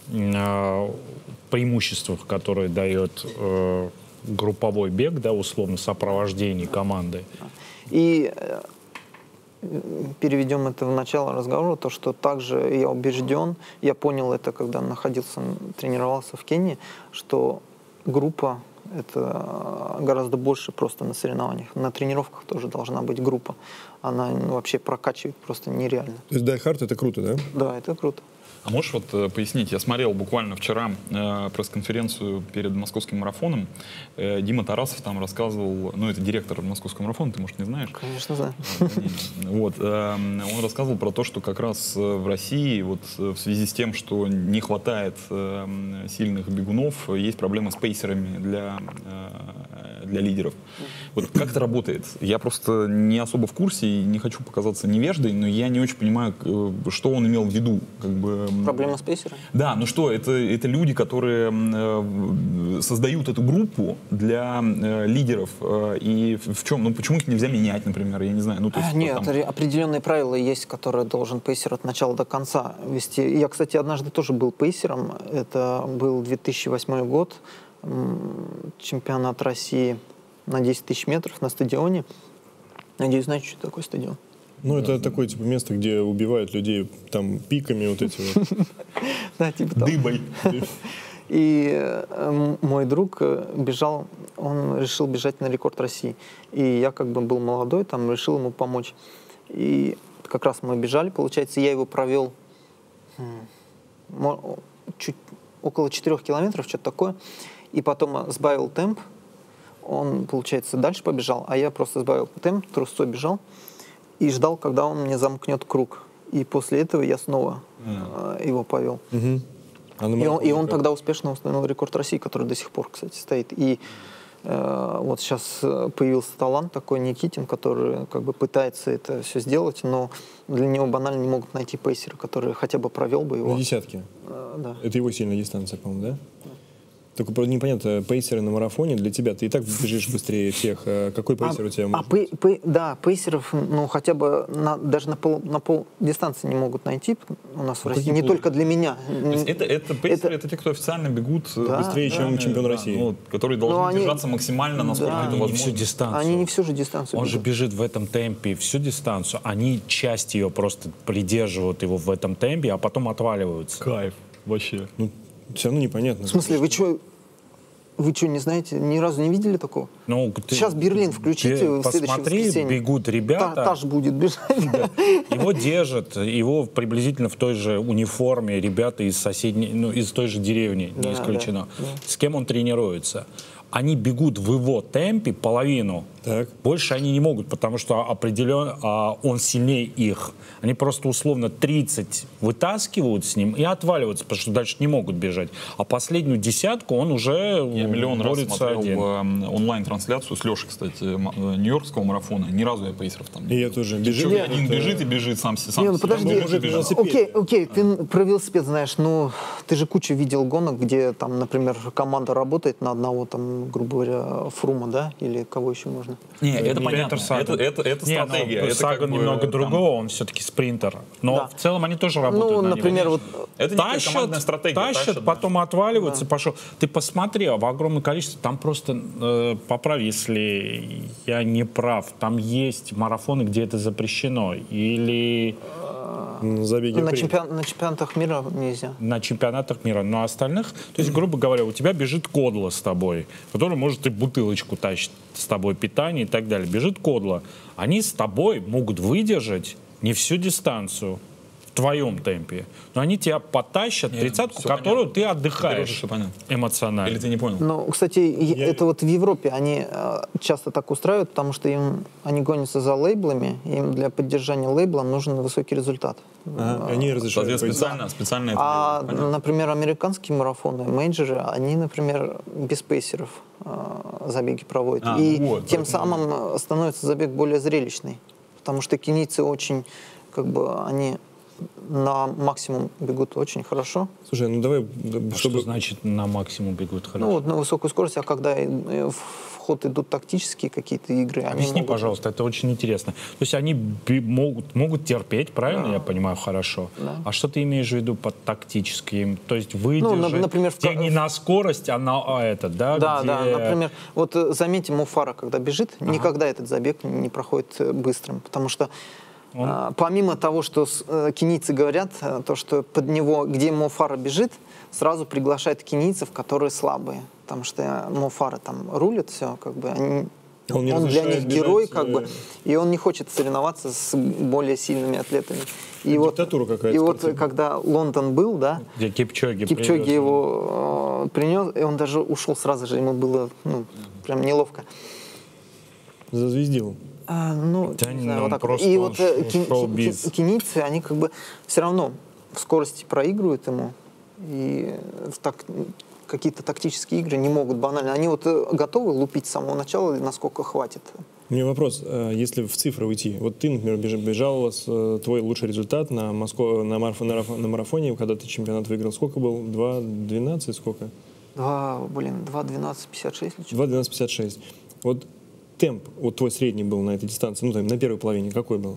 о преимуществах, которые дает э, групповой бег, да, условно, сопровождение команды. И э, переведем это в начало разговора, то, что также я убежден, я понял это, когда находился, тренировался в Кении, что группа — это гораздо больше просто на соревнованиях. На тренировках тоже должна быть группа. Она ну, вообще прокачивает просто нереально. То есть Die Hard — это круто, да? Да, это круто. А можешь вот э, пояснить, я смотрел буквально вчера э, пресс-конференцию перед московским марафоном, э, Дима Тарасов там рассказывал, ну это директор московского марафона, ты, может, не знаешь? Конечно, знаю. Вот, э, он рассказывал про то, что как раз в России вот в связи с тем, что не хватает э, сильных бегунов, есть проблемы с пейсерами для, э, для лидеров. Вот как это работает? Я просто не особо в курсе и не хочу показаться невеждой, но я не очень понимаю, что он имел в виду, как бы. Проблема с пейсером? Да, ну что, это, это люди, которые э, создают эту группу для э, лидеров. Э, и в чем? Ну почему их нельзя менять, например? Я не знаю. Ну, то есть, Нет, там... определенные правила есть, которые должен пейсер от начала до конца вести. Я, кстати, однажды тоже был пейсером. Это был две тысячи восьмой год, чемпионат России на десять тысяч метров на стадионе. Надеюсь, знаете, что такое стадион? Ну, это такое, типа, место, где убивают людей, там, пиками вот эти вот. Да, типа того. Дыбой. И мой друг бежал, он решил бежать на рекорд России. И я как бы был молодой, там, решил ему помочь. И как раз мы бежали, получается, я его провел чуть около четырех километров, что-то такое. И потом сбавил темп. он, получается, дальше побежал, а я просто сбавил темп, трусцой бежал и ждал, когда он мне замкнет круг. И после этого я снова mm. э, его повел. Mm-hmm. А и он, и он тогда успешно установил рекорд России, который до сих пор, кстати, стоит. И э, вот сейчас появился талант такой, Никитин, который как бы пытается это все сделать, но для него банально не могут найти пейсера, который хотя бы провел бы его. На десятке? Э, да. Это его сильная дистанция, по-моему, да? Только правда, непонятно, пейсеры на марафоне для тебя, ты и так бежишь быстрее всех. Какой пейсер а, у тебя а может пей, пей, да, пейсеров, ну, хотя бы на, даже на пол, на пол дистанции не могут найти у нас ну, в России, не пол... только для меня. То есть это, это пейсеры, это... это те, кто официально бегут да, быстрее, да, чем да, чемпион да, России. Ну, которые должны ну, они... держаться максимально, насколько да, это они возможно. Не всю дистанцию. Они не всю же дистанцию Он бегут. же бежит в этом темпе всю дистанцию, они часть ее просто придерживают его в этом темпе, а потом отваливаются. Кайф, вообще. Ну, все равно непонятно. В смысле, вы что... Вы что, не знаете, ни разу не видели такого? Ну, ты, Сейчас Берлин включите в следующее посмотри, воскресенье. Бегут ребята. Та, Таш будет бежать. Да. Его держат, его приблизительно в той же униформе ребята из соседней, ну, из той же деревни, да, не исключено. Да, да. С кем он тренируется? Они бегут в его темпе половину. Так. Больше они не могут, потому что определен, а, он сильнее их. Они просто условно тридцать вытаскивают с ним и отваливаются, потому что дальше не могут бежать. А последнюю десятку он уже Я миллион раз борется смотрел один. в онлайн-трансляцию с Лешей, кстати, нью-йоркского марафона. Ни разу я пейсеров там не И я тоже. Бежит, Человек один бежит и бежит сам, сам Не, ну себя. подожди, Может бежать. окей, окей, ты про велосипед знаешь, ну ты же кучу видел гонок, где там, например, команда работает на одного там, грубо говоря, Фрума, да, или кого еще можно? Не, это Не, понятно, Саган. это, это, это Не, стратегия. ну, это Саган как бы, немного там, другого, он все-таки спринтер. Но Да. в целом они тоже работают Ну, на например, него. вот Это некая Тащат, командная стратегия. тащат, тащат, да. потом отваливаются, пошел. Ты посмотри, в огромном количестве, там просто, э, поправь, если я не прав, там есть марафоны, где это запрещено, или забеги на, при- чемпион- на чемпионатах мира нельзя. на чемпионатах мира, но остальных, то есть, грубо говоря, у тебя бежит Кодла с тобой, который может и бутылочку тащить с тобой питание и так далее. Бежит Кодла. Они с тобой могут выдержать не всю дистанцию в твоем темпе, но они тебя потащат Нет, тридцатку, всё которую понятно. ты отдыхаешь Всё понятно. эмоционально. Или ты не понял? Ну, кстати, е- Я- это вот в Европе они э, часто так устраивают, потому что им они гонятся за лейблами, и им для поддержания лейбла нужен высокий результат. Ага, они разрешают. Соответственно, пойти. специально, специально это А, делают. Понятно. например, американские марафоны, мейджоры, они, например, без пейсеров э, забеги проводят. А, и вот, тем поэтому- самым э, становится забег более зрелищный. Потому что кенийцы очень, как бы, они на максимум бегут очень хорошо. Слушай, ну давай, да, А чтобы... Что значит на максимум бегут хорошо? Ну, вот на высокую скорость, а когда э, в в ход идут тактические какие-то игры, они Объясни, могут- пожалуйста, это очень интересно. То есть они би- могут, могут терпеть, правильно я понимаю, хорошо? Да. А что ты имеешь в виду под тактическим? То есть выдержать, на- например, в где ка- не на скорость, а на а это, да? Да, где... да, например, вот э, заметьте, Муфара, когда бежит, никогда этот забег не проходит э, быстрым, потому что Он- а, помимо того, что с- э, кенийцы говорят, э, то, что под него, где Муфара бежит, сразу приглашают кенийцев, которые слабые, потому что Муфара там рулит все, как бы они... Он не Он для разрешает них герой, бежать, как э, бы, и он не хочет соревноваться с более сильными атлетами. И вот, диктатура какая-то и вот спортивная. когда Лондон был, да, Где Кипчоги Кипчоги привез. его э, принес, и он даже ушел сразу же, ему было ну, прям неловко. Зазвездил. А, ну, Да не не, знаю, он вот так. просто И вот э, ш- ки- шоу-биз. ки- кенийцы, они как бы все равно в скорости проигрывают ему, и в так, какие-то тактические игры не могут банально. Они вот э, готовы лупить с самого начала, насколько хватит. У меня вопрос, э, если в цифры уйти, вот ты, например, беж- бежал, с, э, твой лучший результат на, Москва, на, мараф- на мараф- на марафоне, когда ты чемпионат выиграл, сколько был? два двенадцать, сколько? два, блин, два двенадцать пятьдесят шесть или что? два двенадцать пятьдесят шесть. Вот темп, вот твой средний был на этой дистанции, ну, там, на первой половине, какой был?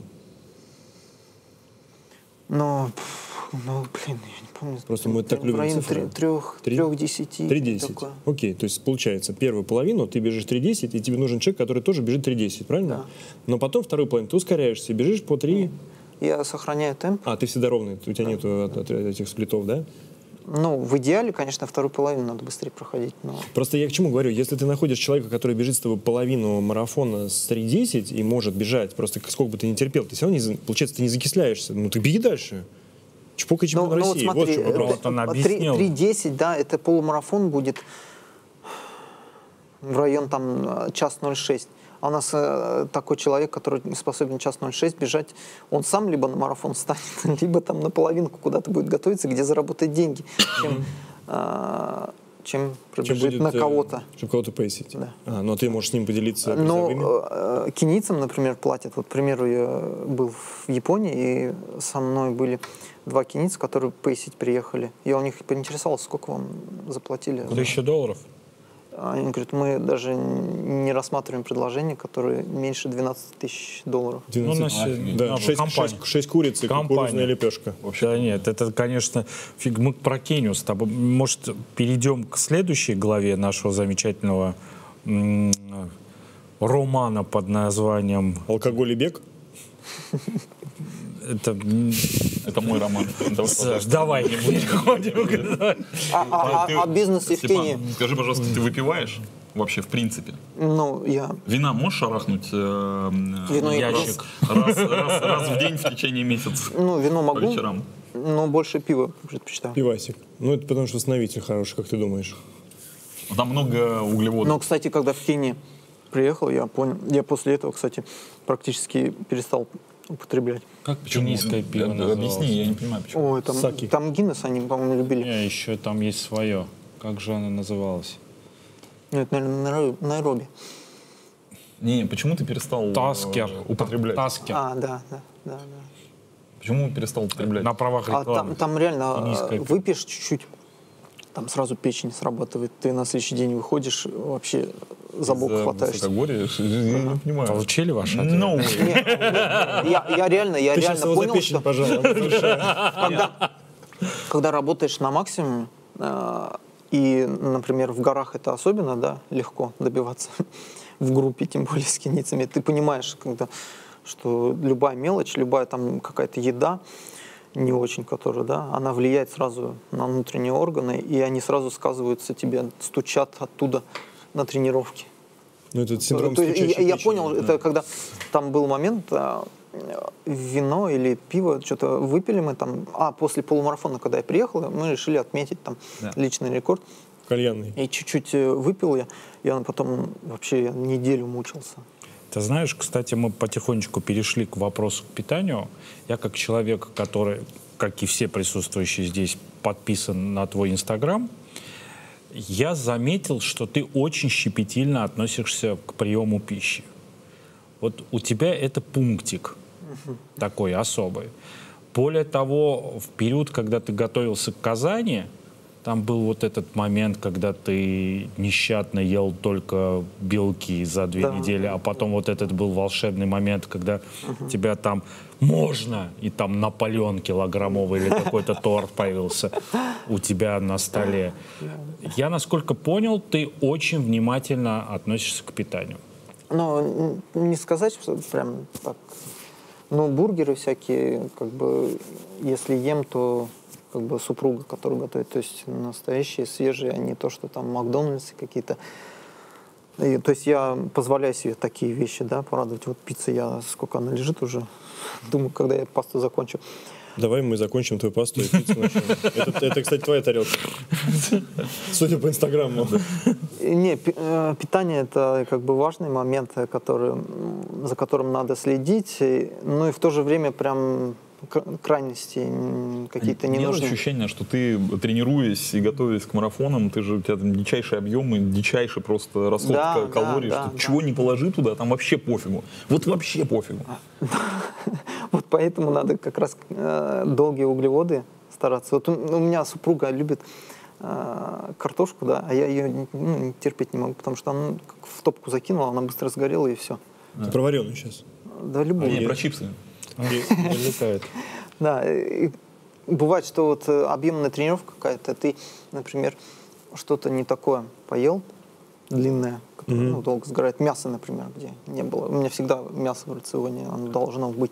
Но, пф, ну, блин, я не помню. Просто мы так В любим районе цифры. трех, Три? трех десяти. три десять. такое. Окей, то есть получается, первую половину ты бежишь три десять, и тебе нужен человек, который тоже бежит три десять, правильно? Да. Но потом вторую половину ты ускоряешься, бежишь по три. Я сохраняю темп. А, ты всегда ровный, у тебя нету от- от этих сплитов, да? Ну, в идеале, конечно, вторую половину надо быстрее проходить, но... Просто я к чему говорю, если ты находишь человека, который бежит с тобой половину марафона с три десять и может бежать, просто сколько бы ты ни терпел, ты все равно, не, за- получается, ты не закисляешься, ну ты беги дальше. Чпокай чемпион Ну, ну, вот России, вот смотри, в чем вопрос. Вот он объяснил. три десять, да, это полумарафон будет. в район там час ноль шесть. А у нас э, такой человек, который способен час ноль шесть бежать, он сам либо на марафон станет, либо там на половинку куда-то будет готовиться, где заработать деньги, чем, э, чем пробежит будет, на кого-то. Чтобы кого-то поясить. Да. А, но ты можешь с ним поделиться Но призовыми? э, кенийцам, например, платят. Вот, к примеру, я был в Японии, и со мной были два кенийца, которые поясить приехали. Я у них поинтересовался, сколько вам заплатили. Тысяча долларов? Они говорят, мы даже не рассматриваем предложения, которые меньше двенадцати тысяч долларов. двенадцать, Ну, на- да, на шесть, компанию. шесть- шесть куриц и Компания. кукурузная лепешка. Да нет, это, конечно, фиг. Мы про Кению с тобой. Может, перейдем к следующей главе нашего замечательного м, романа под названием... Алкоголь и бег? Это... м, Это мой роман. Давай, Саш, давай не будем. А, а- а- о бизнесе в Степан, Кении? скажи, пожалуйста, ты выпиваешь вообще в принципе? Ну, я... Вина можешь шарахнуть э, Вино я ящик раз, раз- раз в день в течение месяца Ну, вино по могу, вечерам? но больше пива предпочитаю. Пивасик. Ну, это потому что восстановитель хороший, как ты думаешь. Там много углеводов. Но, кстати, когда в Кении приехал, я понял, я после этого, кстати, практически перестал употреблять. Как Почему? кенийское пиво Да, называлось? Объясни, я не понимаю, почему. Ой, там, Саки. там Гиннес они, по-моему, любили. Не, еще там есть свое. Как же оно называлось? Ну, это, наверное, Найроби- Найроби. Не, почему ты перестал э, Таскер. употреблять? Таскер. А, да, да, да, да. Почему перестал употреблять? На правах А рекламы. там, там реально Кенийское э, пиво. выпьешь чуть-чуть, там сразу печень срабатывает, ты на следующий день выходишь, вообще за бок За хватаешься. высокогорье? Я не понимаю. Получили ваш ответ? No way. Нет, я, я реально, я Ты сейчас реально его за понял, печень, что пожалуйста. когда, когда работаешь на максимуме, э, и, например, в горах это особенно, да, легко добиваться, в группе, тем более с кенийцами, ты понимаешь, когда, что любая мелочь, любая там какая-то еда, не очень, которая, да, она влияет сразу на внутренние органы, и они сразу сказываются тебе, стучат оттуда на тренировке. Ну, это синдром То есть, стучащей я, я печени, понял, да. это когда там был момент, а, вино или пиво, что-то выпили мы там, а после полумарафона, когда я приехал, мы решили отметить там Да. личный рекорд, Кальянный. и чуть-чуть э, выпил я, я потом вообще я неделю мучился. Ты знаешь, кстати, мы потихонечку перешли к вопросу к питанию. Я как человек, который, как и все присутствующие здесь, подписан на твой Инстаграм, я заметил, что ты очень щепетильно относишься к приему пищи. Вот у тебя это пунктик такой особый. Более того, в период, когда ты готовился к Казани, там был вот этот момент, когда ты нещадно ел только белки за две Да. недели, а потом вот этот был волшебный момент, когда тебя там можно, и там Наполеон килограммовый или какой-то торт появился у тебя на столе. Я, насколько понял, ты очень внимательно относишься к питанию. Но н- не сказать, что прям так. Ну, бургеры всякие, как бы, если ем, то как бы супруга, которая готовит, то есть настоящие, свежие, а не то, что там Макдональдсы какие-то. И, то есть я позволяю себе такие вещи, да, порадовать. Вот пицца, я, сколько она лежит уже, думаю, когда я пасту закончу. Давай мы закончим твою пасту и пиццу начнем. Это, это, кстати, твоя тарелка. Судя по Инстаграму. И Не, пи- э, питание это как бы важный момент, э, который, м, за которым надо следить, и- ну и в то же время прям к- крайности м, какие-то не Нет нужны. ощущения, что ты, тренируясь и готовясь к марафонам, ты же, у тебя там дичайшие объемы, дичайший просто расход Да, ка- да, калорий, да, что да. чего не положи туда, там вообще пофигу. Вот вообще пофигу. Вот поэтому надо как раз э, долгие углеводы стараться. Вот у, у меня супруга любит э, картошку, да, а я ее ну, терпеть не могу, потому что она как в топку закинула, она быстро сгорела и все. Ты про вареную сейчас. Да, любую. Не, про чипсы. Вылетает. Да, и бывает, что вот э, объемная тренировка какая-то, ты, например, что-то не такое поел, длинное, которое Мгм. ну, долго сгорает. Мясо, например, где не было. У меня всегда мясо в рационе, оно должно быть.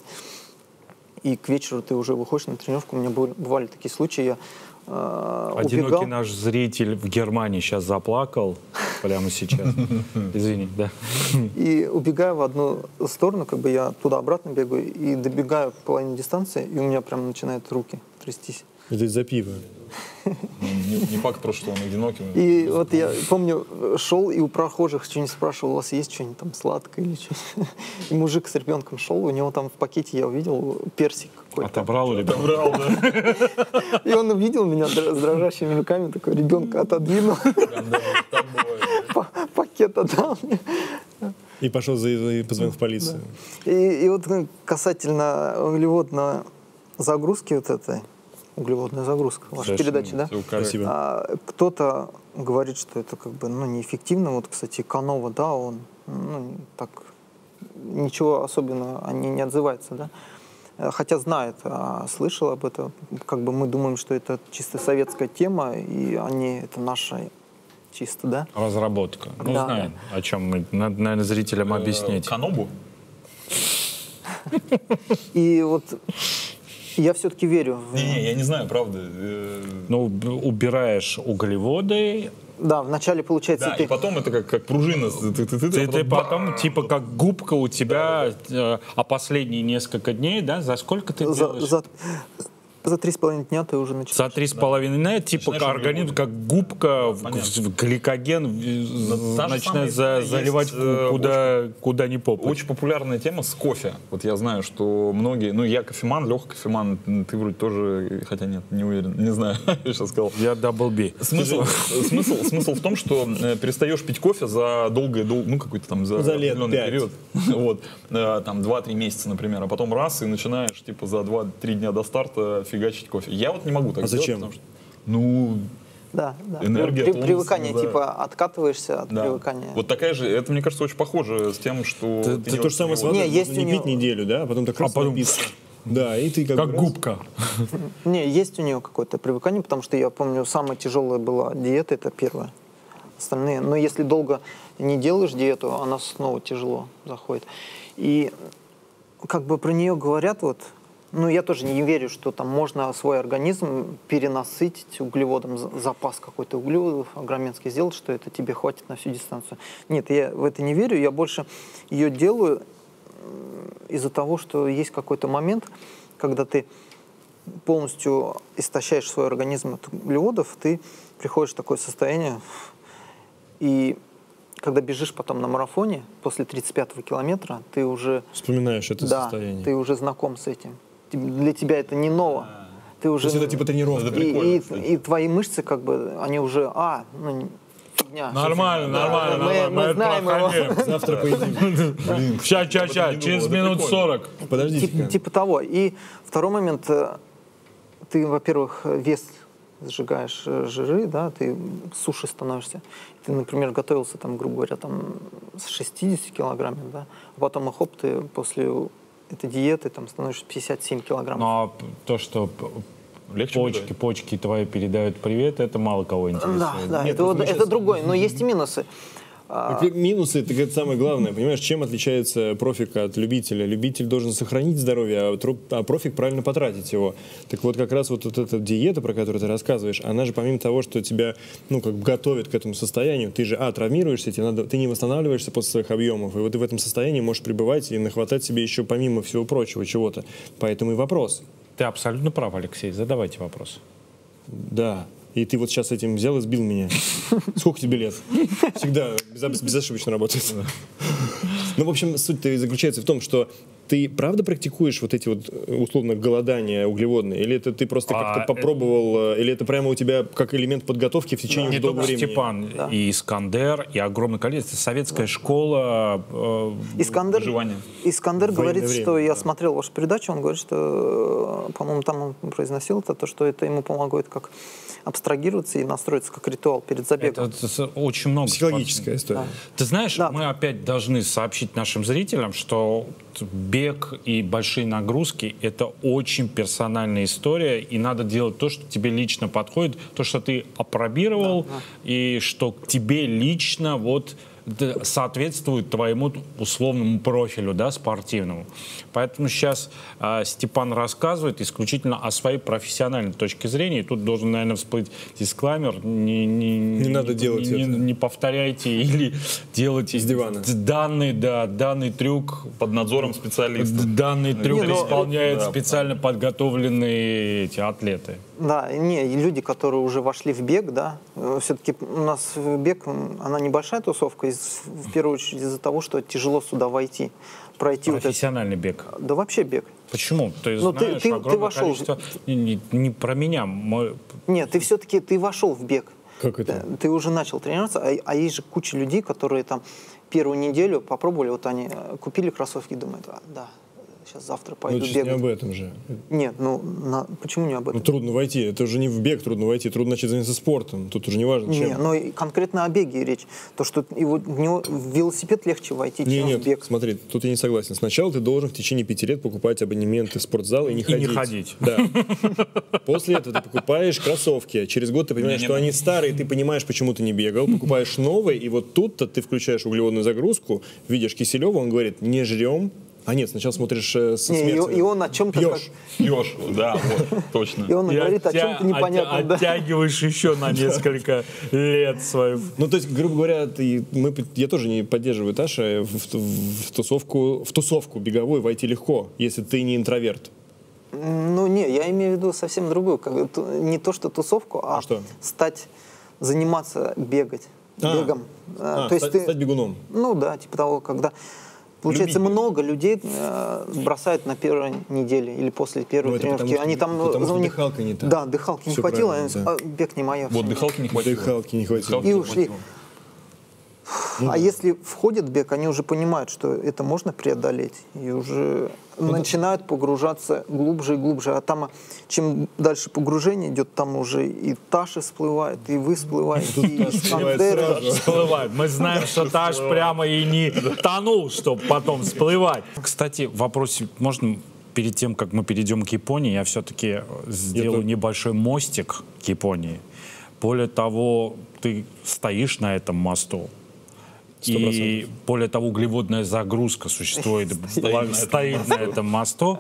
И к вечеру ты уже выходишь на тренировку. У меня были- бывали такие случаи, я э, Одинокий убегал. наш зритель в Германии сейчас заплакал прямо сейчас. Извини, да. И убегаю в одну сторону, как бы я туда-обратно бегаю, и добегаю половину дистанции, и у меня прям начинают руки трястись. Это из-за пива. Ну, Мне не, не факт просто, что он одинокий. И вот я помню, шел и у прохожих что-нибудь спрашивал, у вас есть что-нибудь там сладкое или что-нибудь? И мужик с ребенком шел, у него там в пакете, я увидел, персик какой-то. Отобрал или Отобрал, да. И он увидел меня с дрожащими руками, такой, ребенка отодвинул, пакет отдал мне. И пошел за, и позвонил в полицию. И, и вот касательно углеводной загрузки вот этой, углеводная загрузка, ваша Совершенно. передача, да? Спасибо. А, кто-то говорит, что это как бы, ну, неэффективно. Вот, кстати, Канова, да, он, ну, так, ничего особенного они не отзываются, да? Хотя знает, а слышал об этом. Как бы мы думаем, что это чисто советская тема, и они, это наша чисто, да? разработка. Ну, Да, знаем, о чем мы. Надо, наверное, зрителям объяснить. Канобу? И вот я все-таки верю. в- Не-не, я не знаю, правда. Э, Ну, уб- убираешь углеводы, Да, вначале получается Да, ты... и потом это как, как пружина. Ты, ты, ты, ты, а ты потом потом, типа, как губка у тебя, э, а последние несколько дней, да, за сколько ты За, делаешь? за, за три с половиной дня ты уже начинаешь. За три с половиной дня, типа, Начинаешь организм, углеводы. как губка, в, Понятно. в гликоген в- та же начинает самая за- история заливать есть, э, куда, куда ни попадет. Очень популярная тема с кофе. Вот я знаю, что многие... Ну, я кофеман, Леха кофеман. Ты вроде тоже... Хотя нет, не уверен. Не знаю, я сейчас сказал. Я дабл би. Смысл, смысл, смысл в том, что э, перестаешь пить кофе за долгое, дол- ну, какой-то там за, За лет определенный пять. период. Вот. Э, там два-три месяца, например. А потом раз, и начинаешь, типа, за два-три дня до старта фигачить кофе. Я вот не могу так А сделать, зачем? потому что... Ну, Да, да. Энергия, При- тонус, привыкание, да. типа, откатываешься от да. привыкания. Вот такая же... Это, мне кажется, очень похоже с тем, что... ты Это не то же самое с очень водой. Не, есть Можно у не него- пить неделю, да, а потом так раз потом- напиться. Да, и ты как, Как бы раз- губка. Не, есть у нее какое-то привыкание, потому что я помню, самая тяжелая была диета, это первая. Остальные, но если долго не делаешь диету, она снова тяжело заходит. И как бы про нее говорят вот, ну я тоже не верю, что там можно свой организм перенасытить углеводом, за- запас какой-то углеводов огроменский сделать, что это тебе хватит на всю дистанцию. Нет, я в это не верю, я больше ее делаю из-за того, что есть какой-то момент, когда ты полностью истощаешь свой организм от углеводов, ты приходишь в такое состояние, и когда бежишь потом на марафоне, после тридцать пятого километра, ты уже, Вспоминаешь это да, состояние. ты уже знаком с этим. Ты- Для тебя это не ново. Ты уже, То есть это типа тренировка. Это и, прикольно, и- кстати. и твои мышцы, как бы, они уже, а, ну, фигня. Нормально, Да, нормально, мы- нормально. мы это знаем его. проходим. Завтра поедим. Блин, Ща, ща, об этом ща, не через думал, это минут прикольно. сорок. Подождите. Тип- типа того. И второй момент, э, ты, во-первых, вес сжигаешь э, жиры, да, ты суши становишься. Ты, например, готовился, там, грубо говоря, там, с шестидесятью килограммами, да, а потом, хоп, ты после этой диеты там, становишься пятьдесят семь килограммов. Но то, что п- Легче почки, будет? почки твои передают привет, это мало кого интересует. Да, да, Нет, это, вот вот- мы это щас- другой, но есть и минусы. А, Так, минусы, это говорит, самое главное. Понимаешь, чем отличается профик от любителя? Любитель должен сохранить здоровье, а, тру- а профик правильно потратить его. Так вот, как раз вот, вот эта диета, про которую ты рассказываешь, она же помимо того, что тебя, ну, как бы готовит к этому состоянию, ты же, а, травмируешься, тебе надо, ты не восстанавливаешься после своих объемов, и вот ты в этом состоянии можешь пребывать и нахватать себе еще помимо всего прочего чего-то. Поэтому и вопрос. Ты абсолютно прав, Алексей. Задавайте вопрос. Да. И ты вот сейчас этим взял и сбил меня. Сколько тебе лет? Всегда безо- безошибочно работает. Ну, в общем, суть-то и заключается в том, что ты правда практикуешь вот эти вот условно голодания углеводные? Или это ты просто А, как-то попробовал, э, или это прямо у тебя как элемент подготовки в течение Не уже долгого только времени? Степан, и Искандер, и огромное количество. Советская школа. э, Искандер, выживание. Искандер Военное говорит, время, что я да. смотрел вашу передачу, он говорит, что, э, по-моему, там он произносил это, то, что это ему помогает как абстрагироваться и настроиться как ритуал перед забегом. Это, это очень много. Психологическая история. Ты знаешь, Да. мы опять должны сообщить нашим зрителям, что бег и большие нагрузки — это очень персональная история, и надо делать то, что тебе лично подходит, то, что ты опробировал, и что тебе лично вот соответствует твоему условному профилю, да, спортивному. Поэтому сейчас э, Степан рассказывает исключительно о своей профессиональной точке зрения. И тут должен, наверное, всплыть дисклаймер. Не, не, не надо не, делать не, это. Не повторяйте или делайте с дивана. Данный, да, данный трюк под надзором специалистов. Данный трюк Не, но- исполняют да, специально подготовленные эти атлеты. Да, не, и люди, которые уже вошли в бег, да, все-таки у нас бег, она небольшая тусовка, из- в первую очередь из-за того, что тяжело сюда войти, пройти вот это. Профессиональный бег. Да вообще бег. Почему? Ты Ну, ты- знаешь, ты- ты огромное вошел. количество... Не, не- не про меня. Мой... Нет, ты все-таки, ты вошел в бег. Как это? Да, ты уже начал тренироваться, а, а есть же куча людей, которые там первую неделю попробовали, вот они э, купили кроссовки и думают, а, да, сейчас завтра Ну, пойду это сейчас не бегать. об этом же. Нет, ну на- почему не об этом? Ну, трудно войти. Это уже не в бег трудно войти. Трудно начать заняться спортом. Тут уже не важно, чем. Не, но и конкретно о беге речь. То, что его, в, него, в велосипед легче войти, Не, чем нет, в бег. смотри, тут я не согласен. Сначала ты должен в течение пяти лет покупать абонементы в спортзал и не И ходить. не ходить. Да. После этого ты покупаешь кроссовки. Через год ты понимаешь, Не, не, что не. они старые, ты понимаешь, почему ты не бегал. Покупаешь новые, и вот тут-то ты включаешь углеводную загрузку, видишь Киселева, он говорит, не жрем. А нет, сначала смотришь э, со Не, и, смертью. и он о чем-то... Пьешь. Пьешь, да, вот, точно. И он И говорит о оття- чем-то непонятном. оття- да. Оттягиваешь еще на несколько лет свою... Ну, то есть, грубо говоря, ты, мы, я тоже не поддерживаю Таша, в, в- в тусовку, в тусовку беговую войти легко, если ты не интроверт. Ну, не, я имею в виду совсем другую. Как, бы, ту- не то, что тусовку, а, А что? стать, заниматься, бегать. А. Бегом. А, А, то есть стать, ты, стать бегуном. ну да, типа того, когда... Получается, Любить. много людей э, бросают на первой неделе или после первой Ну, это тренировки. потому что- они там, потому э, что у них- дыхалка не та. Да, дыхалки не Всё хватило, правильно, они, да. «А, бег не мое. Вот дыхалки не хватило. Дыхалки не хватило. Дыхалки И не ушли. хватило. А если входят в бег, они уже понимают, что это можно преодолеть, и уже начинают погружаться глубже и глубже. А там, а, чем дальше погружение идет, там уже и Таша всплывает, и вы всплываете, и всплывает Искандеры. сразу. Всплывает. Мы знаем, что Таш прямо и не тонул, чтобы потом всплывать. Кстати, вопрос, можно перед тем, как мы перейдем к Японии, я все-таки сделаю Это- небольшой мостик к Японии. Более того, ты стоишь на этом мосту, Сто и процентов. более того, углеводная загрузка существует, Стоит на этом стоит на этом мосту.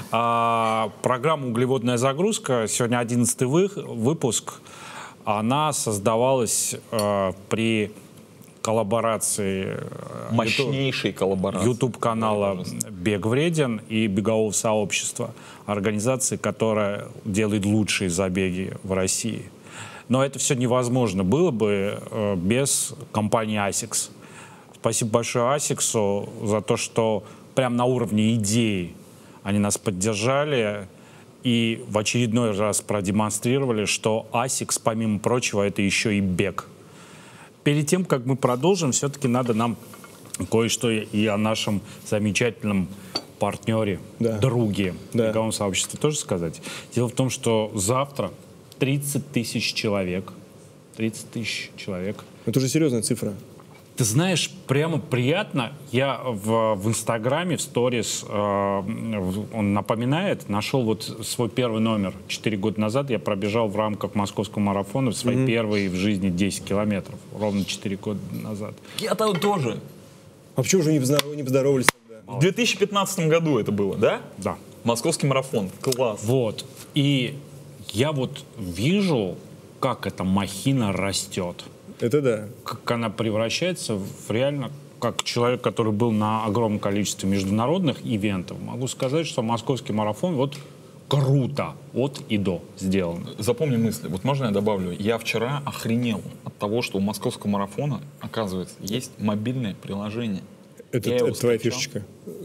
А, программа «Углеводная загрузка», сегодня одиннадцатый вы- выпуск, она создавалась э, при коллаборации э, Мощнейшей коллаборации. YouTube-канала «Бег вреден» и бегового сообщества, организации, которая делает лучшие забеги в России. Но это все невозможно было бы э, без компании асикс. Спасибо большое асиксу за то, что прямо на уровне идеи они нас поддержали и в очередной раз продемонстрировали, что асикс, помимо прочего, это еще и бег. Перед тем, как мы продолжим, все-таки надо нам кое-что и о нашем замечательном партнере, Да. друге Да. беговом сообществе тоже сказать. Дело в том, что завтра тридцать тысяч человек, тридцать тысяч человек. Это уже серьезная цифра. Ты знаешь, прямо приятно. Я в, в Инстаграме, в сторис, э, в- он напоминает, нашел вот свой первый номер. Четыре года назад я пробежал в рамках московского марафона свои первые в жизни десять километров. Ровно четыре года назад. Я там тоже. А почему же не поздоров- не поздоровались тогда? В две тысячи пятнадцатом году это было, да? Да. Московский марафон. Класс. Вот. И я вот вижу, как эта махина растет. Это да. Как она превращается в реально, как человек, который был на огромном количестве международных ивентов, могу сказать, что московский марафон вот круто от и до сделан. Запомни мысли. Вот можно я добавлю? Я вчера охренел от того, что у московского марафона, оказывается, есть мобильное приложение. Это, Я его это твоя скачал. фишечка.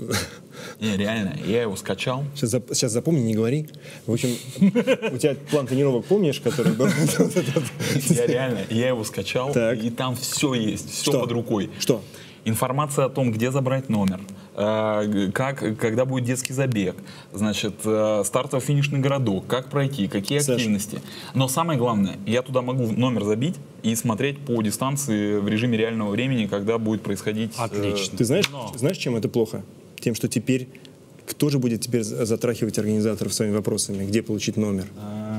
Не, реально, я его скачал. Сейчас, зап- сейчас запомни, не говори. В общем, у тебя план тренировок помнишь, который был? Я реально, я его скачал, Так. и там все есть, все Что? под рукой. Что? Информация о том, где забрать номер, э, как, когда будет детский забег, значит, э, стартово-финишный городок, как пройти, какие Саша. активности. Но самое главное, я туда могу номер забить и смотреть по дистанции в режиме реального времени, когда будет происходить... э, Отлично. Ты знаешь, Но. знаешь, чем это плохо? Тем, что теперь кто же будет теперь за- затрахивать организаторов своими вопросами, где получить номер? а,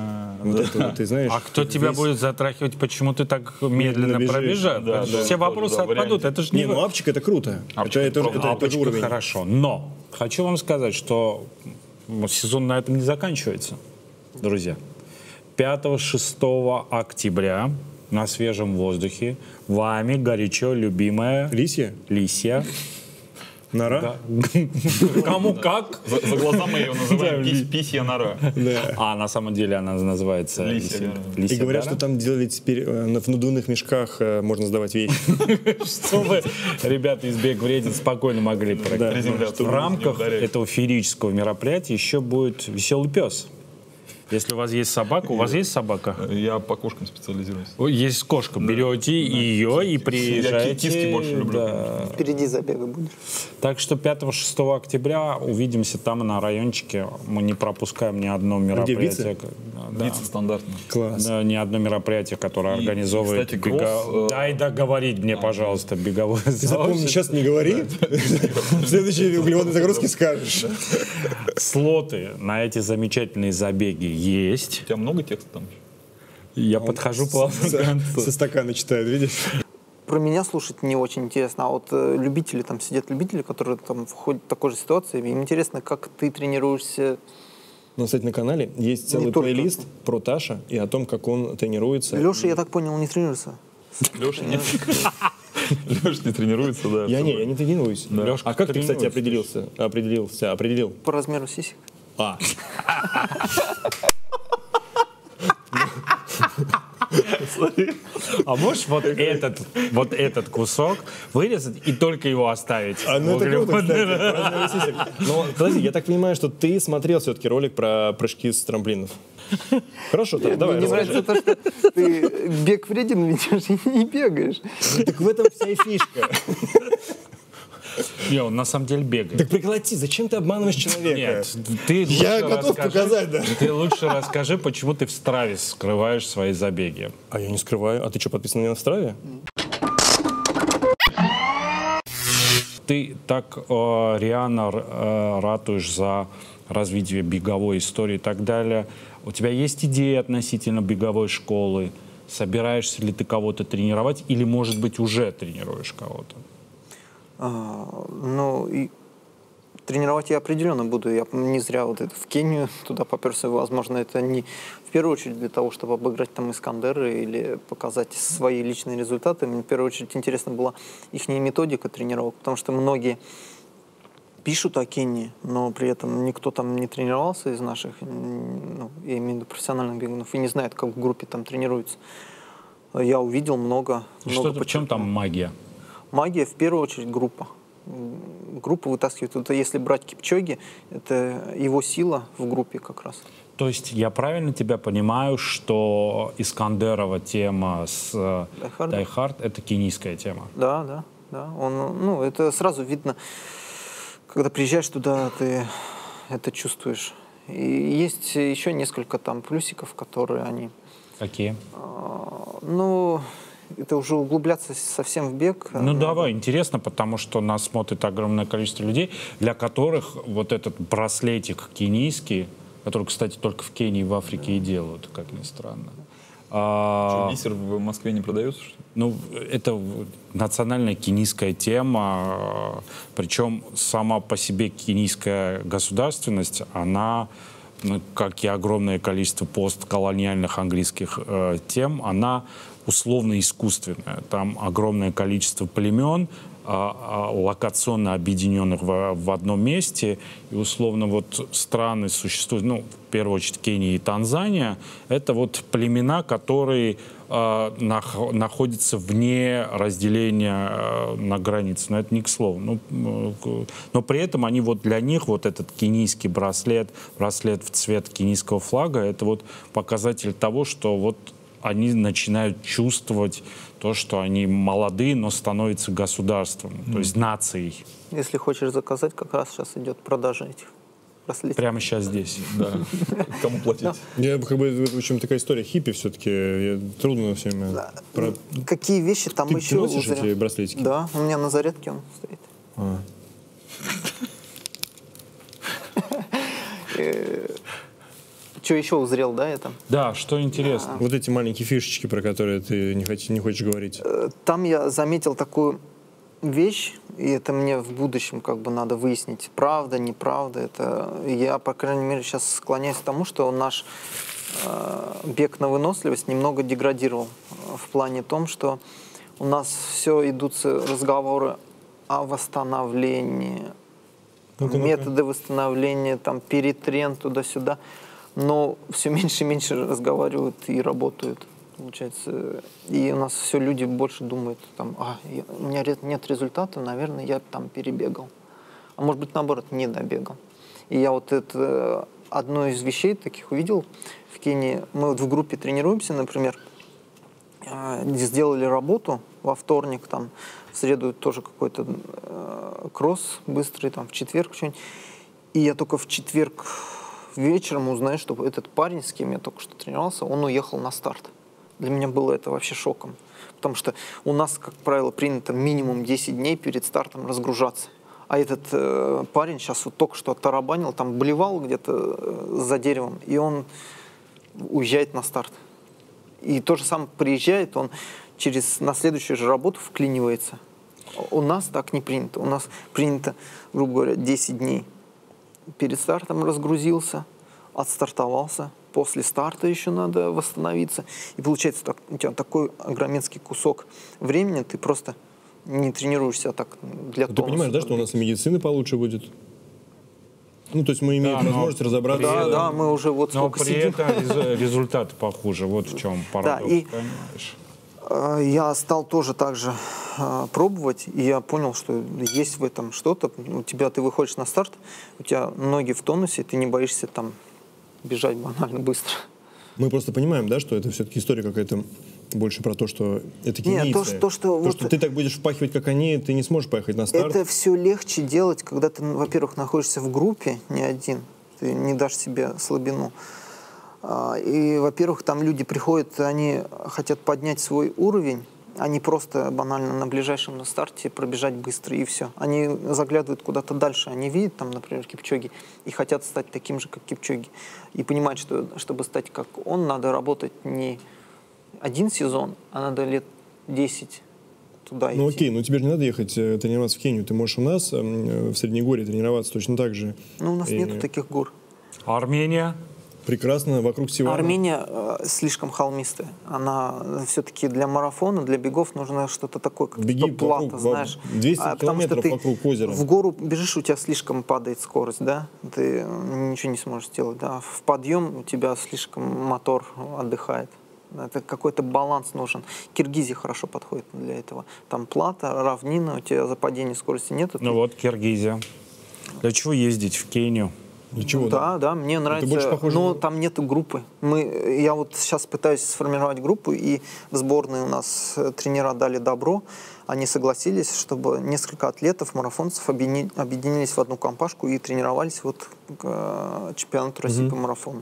Вот это вот, ты знаешь... А кто весь- тебя будет затрахивать, почему ты так медленно бежишь. пробежал? Да, да, Все тоже, вопросы да, отпадут, варианте. это же Не, не... ну апчик это круто. Апчик это, это, это это, это Апчик уровень. хорошо, но хочу вам сказать, что сезон на этом не заканчивается, друзья. пятого-шестого октября на свежем воздухе вами горячо любимая Лисья? Лисья. Нора? Да. Кому как? За, за глаза мы ее называем Да, пись- писья нора. Да. А на самом деле она называется Лисья, Лисья- да. И Лисья говорят, Дара. что там делали теперь э, на- в надувных мешках э, можно сдавать вещи. Чтобы ребята из Бег Вреден спокойно могли пройти. Приземляться В вниз, рамках не ударять. этого феерического мероприятия еще будет веселый пес. Если у вас есть собака, у вас есть собака? Я по кошкам специализируюсь. О, есть кошка, берете ее и приезжаете. киски больше люблю, Да. Впереди забега будешь. Так что пятого-шестого октября увидимся там на райончике. Мы не пропускаем ни одно мероприятие. Да. Вице стандартно. Класс. Да, ни одно мероприятие, которое И, организовывает кстати, бега- кросс, э, Дай договорить мне, пожалуйста, беговое Ты запомни, сообщество. сейчас не говори. В следующей углеводной загрузке скажешь. Слоты на эти замечательные забеги есть. У тебя много текста там? Я подхожу плавно к Со концу. со стакана читает, видишь? Про меня слушать не очень интересно, а вот э, любители, там сидят любители, которые там входят в такой же ситуации, им интересно, как ты тренируешься. Но, кстати, на канале есть целый только. плейлист про Таша и о том, как он тренируется. Леша, я так понял, не тренируется. Леша нет. Леша не тренируется, да. Я не, я не тренируюсь. Лёшка А как ты, кстати, тренируется. определился? Определился, определил? По размеру сисек. А. А можешь вот этот, вот этот кусок вырезать и только его оставить? А, ну в это круто, углеводной- кстати. про размеры сисек. Но, подожди, я так понимаю, что ты смотрел все-таки ролик про прыжки с трамплинов. Хорошо, так, давай, Мне расскажи. нравится то, что ты бег вреден ведешь и не бегаешь. Так в этом вся и фишка. Не, он на самом деле бегает. Так прекрати, зачем ты обманываешь человека? Нет, ты Я лучше готов расскажи- показать, да. Ты лучше расскажи, почему ты в Страве скрываешь свои забеги. А я не скрываю. А ты что, подписан на меня в Страве? Ты так э, реально э, ратуешь за развитие беговой истории и так далее. У тебя есть идеи относительно беговой школы? Собираешься ли ты кого-то тренировать или, может быть, уже тренируешь кого-то? А, ну, и тренировать я определенно буду. Я не зря вот это в Кению туда поперся. Возможно, это не в первую очередь для того, чтобы обыграть там Искандеры или показать свои личные результаты. Мне в первую очередь интересна была их методика тренировок, потому что многие пишут о Кении, но при этом никто там не тренировался из наших, ну, я имею в виду профессиональных бегунов, и не знает, как в группе там тренируются. Я увидел много. много Что, в чем там магия? Магия, в первую очередь, группа. Группа вытаскивает. Это если брать Кипчоги, это его сила в группе как раз. То есть я правильно тебя понимаю, что Искандерова тема с э, Die Hard. Die Hard — это кенийская тема? Да, да, да. Он, ну, это сразу видно, когда приезжаешь туда, ты это чувствуешь. И есть еще несколько там плюсиков, которые они... Какие? а, ну, это уже углубляться совсем в бег. Ну надо. давай, интересно, потому что нас смотрит огромное количество людей, для которых вот этот браслетик кенийский, который, кстати, только в Кении и в Африке и делают, как ни странно. А, Что, бисер в Москве не продается, что ли? ну, это национальная кенийская тема, причем сама по себе кенийская государственность, она, ну, как и огромное количество постколониальных английских э, тем, она условно искусственная. Там огромное количество племен, а, а, локационно объединенных в, в одном месте. И условно вот страны существуют, ну, в первую очередь Кения и Танзания, это вот племена, которые э, нах, находятся вне разделения э, на границе. Но это не к слову. Ну, э, но при этом они вот для них вот этот кенийский браслет, браслет в цвет кенийского флага, это вот показатель того, что вот они начинают чувствовать то, что они молодые, но становятся государством, mm. то есть нацией. Если хочешь заказать, как раз сейчас идет продажа этих браслетов. Прямо сейчас здесь. Да. Кому платить? Я как бы, в общем, такая история хиппи все-таки. Я трудно все время. Про... Какие вещи там Ты, еще ты носишь узрел? эти браслетики? Да, у меня на зарядке он стоит. А. что еще узрел, да, это? Да, что интересно. Вот эти маленькие фишечки, про которые ты не, хоч, не хочешь говорить. Там я заметил такую вещь, и это мне в будущем как бы надо выяснить, правда, неправда. Это я, по крайней мере, сейчас склоняюсь к тому, что наш э, бег на выносливость немного деградировал в плане том, что у нас все идут разговоры о восстановлении, Ну-ка, методы ну-ка. восстановления, там, перетрен туда-сюда, но все меньше и меньше разговаривают и работают, получается. И у нас все люди больше думают, там, а, я, у меня нет результата, наверное, я там перебегал. А может быть, наоборот, не добегал. И я вот это, одну из вещей таких увидел в Кении. Мы вот в группе тренируемся, например, сделали работу во вторник, там, в среду тоже какой-то э, кросс быстрый, там, в четверг что-нибудь. И я только в четверг вечером узнаю, что этот парень, с кем я только что тренировался, он уехал на старт. Для меня было это вообще шоком. Потому что у нас, как правило, принято минимум десять дней перед стартом разгружаться. А этот э, парень сейчас вот только что оттарабанил, там, блевал где-то э, за деревом, и он уезжает на старт. И то же самое приезжает, он через, на следующую же работу вклинивается. У нас так не принято. У нас принято, грубо говоря, десять дней. Перед стартом разгрузился, отстартовался. После старта еще надо восстановиться. И получается, так, у тебя такой огроменский кусок времени, ты просто не тренируешься так для тонуса. Ты понимаешь, да, что у нас и медицина получше будет? Ну, то есть мы имеем да, возможность разобраться. Да, да, мы уже вот сколько но при сидим. этом результаты похуже. Вот в чем парадокс, да, и, понимаешь? Я стал тоже так же э, пробовать, и я понял, что есть в этом что-то. У тебя, ты выходишь на старт, у тебя ноги в тонусе, ты не боишься там бежать банально быстро. Мы просто понимаем, да, что это все-таки история какая-то больше про то, что это кенийцы. Нет, то, что, то, что, то, вот что ты так будешь впахивать, как они, ты не сможешь поехать на старт. Это все легче делать, когда ты, во-первых, находишься в группе, не один, ты не дашь себе слабину. И, во-первых, там люди приходят, они хотят поднять свой уровень, они просто банально на ближайшем на старте пробежать быстро, и все. Они заглядывают куда-то дальше, они видят там, например, Кипчоги, и хотят стать таким же, как Кипчоги. И понимают, что чтобы стать как он, надо работать не один сезон, а надо лет десять туда идти. Ну окей, но тебе же не надо ехать э, тренироваться в Кению, ты можешь у нас э, в Среднегорье тренироваться точно так же. Ну у нас и... нету таких гор. Армения? Прекрасно, вокруг всего. Армения э, слишком холмистая. Она все-таки для марафона, для бегов нужно что-то такое, как Беги плата, вокруг, знаешь. двести а, километров ты вокруг озера. В гору бежишь, у тебя слишком падает скорость, да? Ты ничего не сможешь сделать, да? В подъем у тебя слишком мотор отдыхает. Это какой-то баланс нужен. Киргизия хорошо подходит для этого. Там плата, равнина, у тебя за падение скорости нет. Ну вот Киргизия. Для чего ездить в Кению? Для чего? Да, да, мне нравится. больше похоже но на... там нету группы. Мы, я вот сейчас пытаюсь сформировать группу, и в сборной у нас тренера дали добро. Они согласились, чтобы несколько атлетов, марафонцев объедини, объединились в одну компашку и тренировались вот к чемпионату России mm-hmm. по марафону.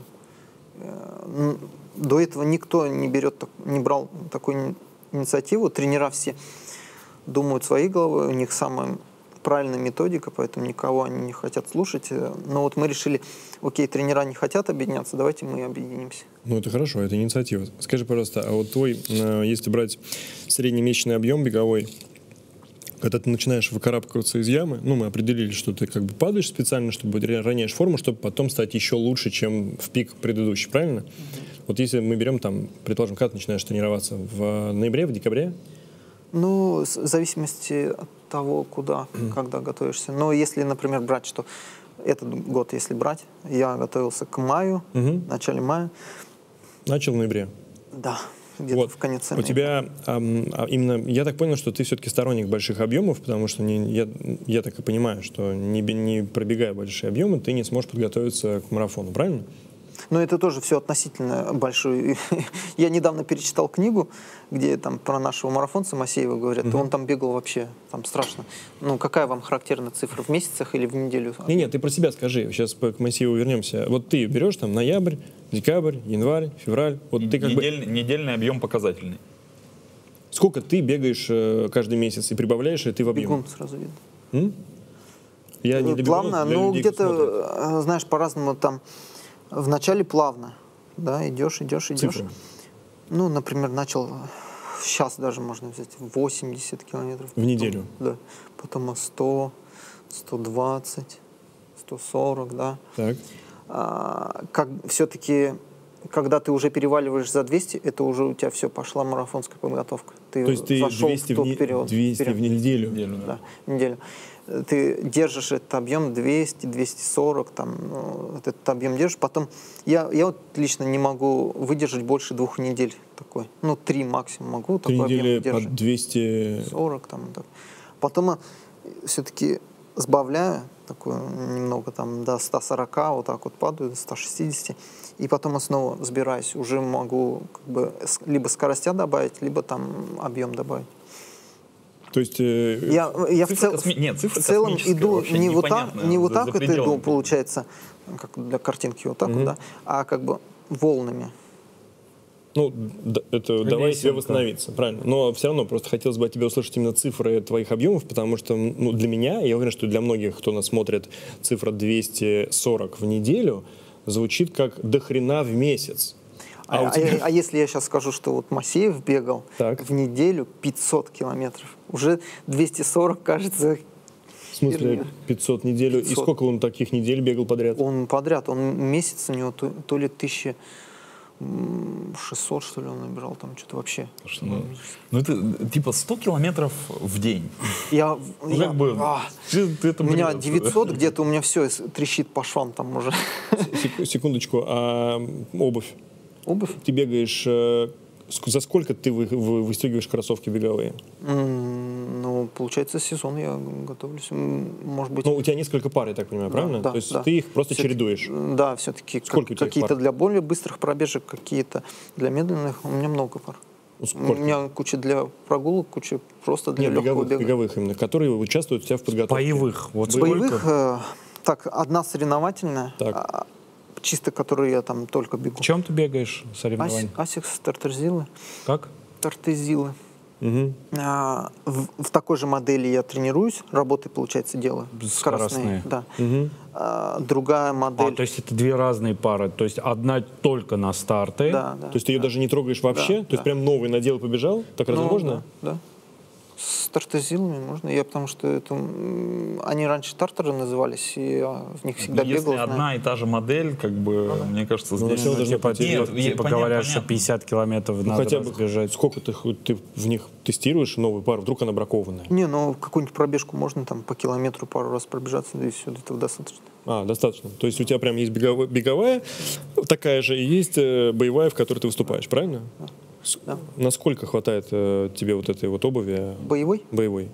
До этого никто не берет, не брал такую инициативу. Тренера все думают своей головой, у них самая правильная методика, поэтому никого они не хотят слушать. Но вот мы решили, окей, тренера не хотят объединяться, давайте мы объединимся. Ну это хорошо, это инициатива. Скажи, пожалуйста, а вот твой, если брать среднемесячный объем беговой, когда ты начинаешь выкарабкиваться из ямы, ну, мы определили, что ты как бы падаешь специально, чтобы роняешь форму, чтобы потом стать еще лучше, чем в пик предыдущий, правильно? Mm-hmm. Вот если мы берем там, предположим, когда ты начинаешь тренироваться? В ноябре, в декабре? Ну, в зависимости от того, куда, mm-hmm. когда готовишься. Но если, например, брать, что этот год, если брать, я готовился к маю, mm-hmm. в начале мая. Начал в ноябре? Да. Где-то вот. в конец У тебя а, а, именно, я так понял, что ты все-таки сторонник больших объемов, потому что не, я, я так и понимаю, что не, не пробегая большие объемы, ты не сможешь подготовиться к марафону, правильно? Но это тоже все относительно большое. Я недавно перечитал книгу, где там про нашего марафонца Масеева говорят, mm-hmm. он там бегал вообще, там страшно. Ну, какая вам характерная цифра, в месяцах или в неделю? Не, нет, ты про себя скажи, сейчас к Масееву вернемся. Вот ты берешь там ноябрь, декабрь, январь, февраль. Вот ты как Недель, бы... Недельный объем показательный. Сколько ты бегаешь э, каждый месяц и прибавляешь ли ты в объем? Бегун сразу видно. М? Я не добегу, плавно, но где-то, знаешь, по-разному там Вначале плавно, да, идешь, идешь, идешь. Цифры. Ну, например, начал, сейчас даже можно взять восемьдесят километров. В неделю? Да. Потом сто, сто двадцать, сто сорок, да. Так. А, как все-таки, когда ты уже переваливаешь за двести, это уже у тебя все, пошла марафонская подготовка. Ты То есть ты зашел двести, в тот в, не... период. двести вперед. в неделю? Неделю, да. Да, неделю. Ты держишь этот объем двести, двести сорок, там, ну, этот объем держишь. Потом я, я вот лично не могу выдержать больше двух недель такой. Ну, три максимум могу. Три такой недели объем по держать. двести... сорок там. Так. Потом все-таки сбавляю такую немного, там, до ста сорока, вот так вот падаю, до ста шестидесяти. И потом снова сбираюсь. Уже могу как бы либо скоростя добавить, либо там объем добавить. То есть... Э... Я, я в, Цифра цел... косми- Нет, цифра в целом космическая, иду вообще не вот так, непонятная, не вот за- так за вот иду, пределами. получается, как для картинки вот так вот, да, а как бы волнами. Ну, д- это давай себе Лесенка. восстановиться, правильно. Но все равно просто хотелось бы от тебя услышать именно цифры твоих объемов, потому что ну, для меня, я уверен, что для многих, кто нас смотрит, цифра двести сорок в неделю звучит как до хрена в месяц. А, А у а- тебя- а если я сейчас скажу, что вот Масеев бегал Так. в неделю пятьсот километров, уже двести сорок, кажется, В смысле херня. пятьсот неделю? И пятьсот. сколько он таких недель бегал подряд? Он подряд, он месяц у него то, то ли тысяча шестьсот, что ли, он набирал, там что-то вообще. Слушай, Ну, ну, это типа сто километров в день. Я, Ну, я- как бы, а, ты- ты это у меня бред. девятьсот где-то, у меня все трещит по швам там уже. Сек- Секундочку, а обувь? Обувь? Ты бегаешь... э, ск- За сколько ты вы- вы- выстегиваешь кроссовки беговые? М, Ну, получается, сезон я готовлюсь. М, Может быть... Ну, у тебя несколько пар, я так понимаю, да, правильно? да, То есть да. ты их просто Всё-таки- чередуешь? Да, все-таки Сколько у тебя их какие-то пар? для более быстрых пробежек, какие-то для медленных. У меня много пар. Ну, У сколько? меня куча для прогулок, куча просто для Нет, легкого беговых, бега. беговых именно, которые участвуют у тебя в подготовке. Боевых. Вот Боевых, сколько? э, так, одна соревновательная, Так. а, чисто которую я там только бегу. В чем ты бегаешь Ас- соревнования? Асикс, Тартезилы. Как? Тартезилы. Мгм. А, в, в такой же модели я тренируюсь, работы, получается, делаю. Скоростные. Да. Мгм. А, другая модель. А, то есть это две разные пары. То есть одна только на старты. Да, да. То есть ты ее даже не трогаешь вообще? Да, То есть да. прям новый надел и побежал? Так разве Ну, можно? Да, да. С тартезилами можно. Я потому что это, м, они раньше тартеры назывались, и я в них всегда Ну, если бегал. знаю. одна и та же модель, как бы, мне кажется, Ну, здесь... всё должно Типа, пойти. типа, Нет, я- типа понятно, говорят, что понятно. пятьдесят километров Ну, надо хотя бы разбежать. сколько ты, хоть ты в них тестируешь новую пару, вдруг она бракованная? Не, ну какую-нибудь пробежку можно там по километру пару раз пробежаться, да и все, этого достаточно. А, достаточно. То есть у тебя прям есть беговая, беговая такая же, и есть э, боевая, в которой ты выступаешь, правильно? С- Да. Насколько хватает э, тебе вот этой вот обуви Боевой? боевой?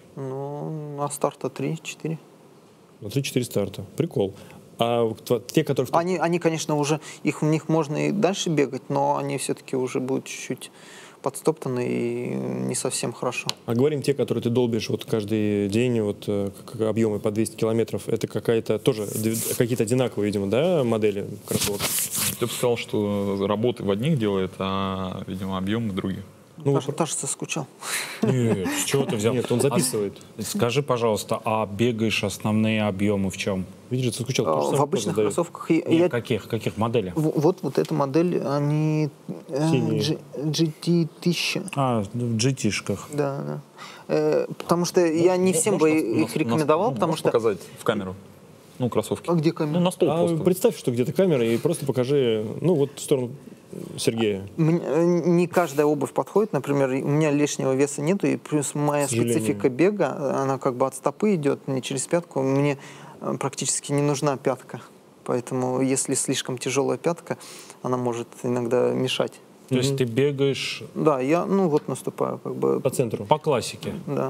Ну, на старта три-четыре. На три-четыре старта. Прикол. А вот тва- те, которые... в топ- Они, они, конечно, уже, их, в них можно и дальше бегать, но они все-таки уже будут чуть-чуть подстоптаны и не совсем хорошо. А говорим те, которые ты долбишь вот каждый день, вот э, как объемы по двести километров, это какая-то тоже, д- какие-то одинаковые, видимо, да, модели кроссовок? Я бы сказал, что работы в одних делает, а, видимо, объемы другие. Ну, Таша, Таша соскучал. Нет, с чего ты взял? Нет, он записывает. Скажи, пожалуйста, а бегаешь основные объемы в чем? Видишь, ты скучал. А, потому что В сам обычных вопрос задает. кроссовках и- Нет, я- каких? Каких моделей? в- вот, вот эта модель, они э, Синие. G- джи ти тысяча. А, в джи ти-шках. Да, да. Э, потому что я не всем бы Можешь на- их на- рекомендовал, ну, потому можешь что... показать в камеру? Ну, кроссовки. А где камера? Ну, на стол А просто. представь, что где-то камера, и просто покажи, ну, вот в сторону Сергея. Мне, э, не каждая обувь подходит, например, и у меня лишнего веса нету, и плюс моя К сожалению. специфика бега, она как бы от стопы идет, не через пятку, мне э, практически не нужна пятка, поэтому если слишком тяжелая пятка, она может иногда мешать. То есть ты бегаешь Да, я, ну вот наступаю, как бы, По центру. по классике. да.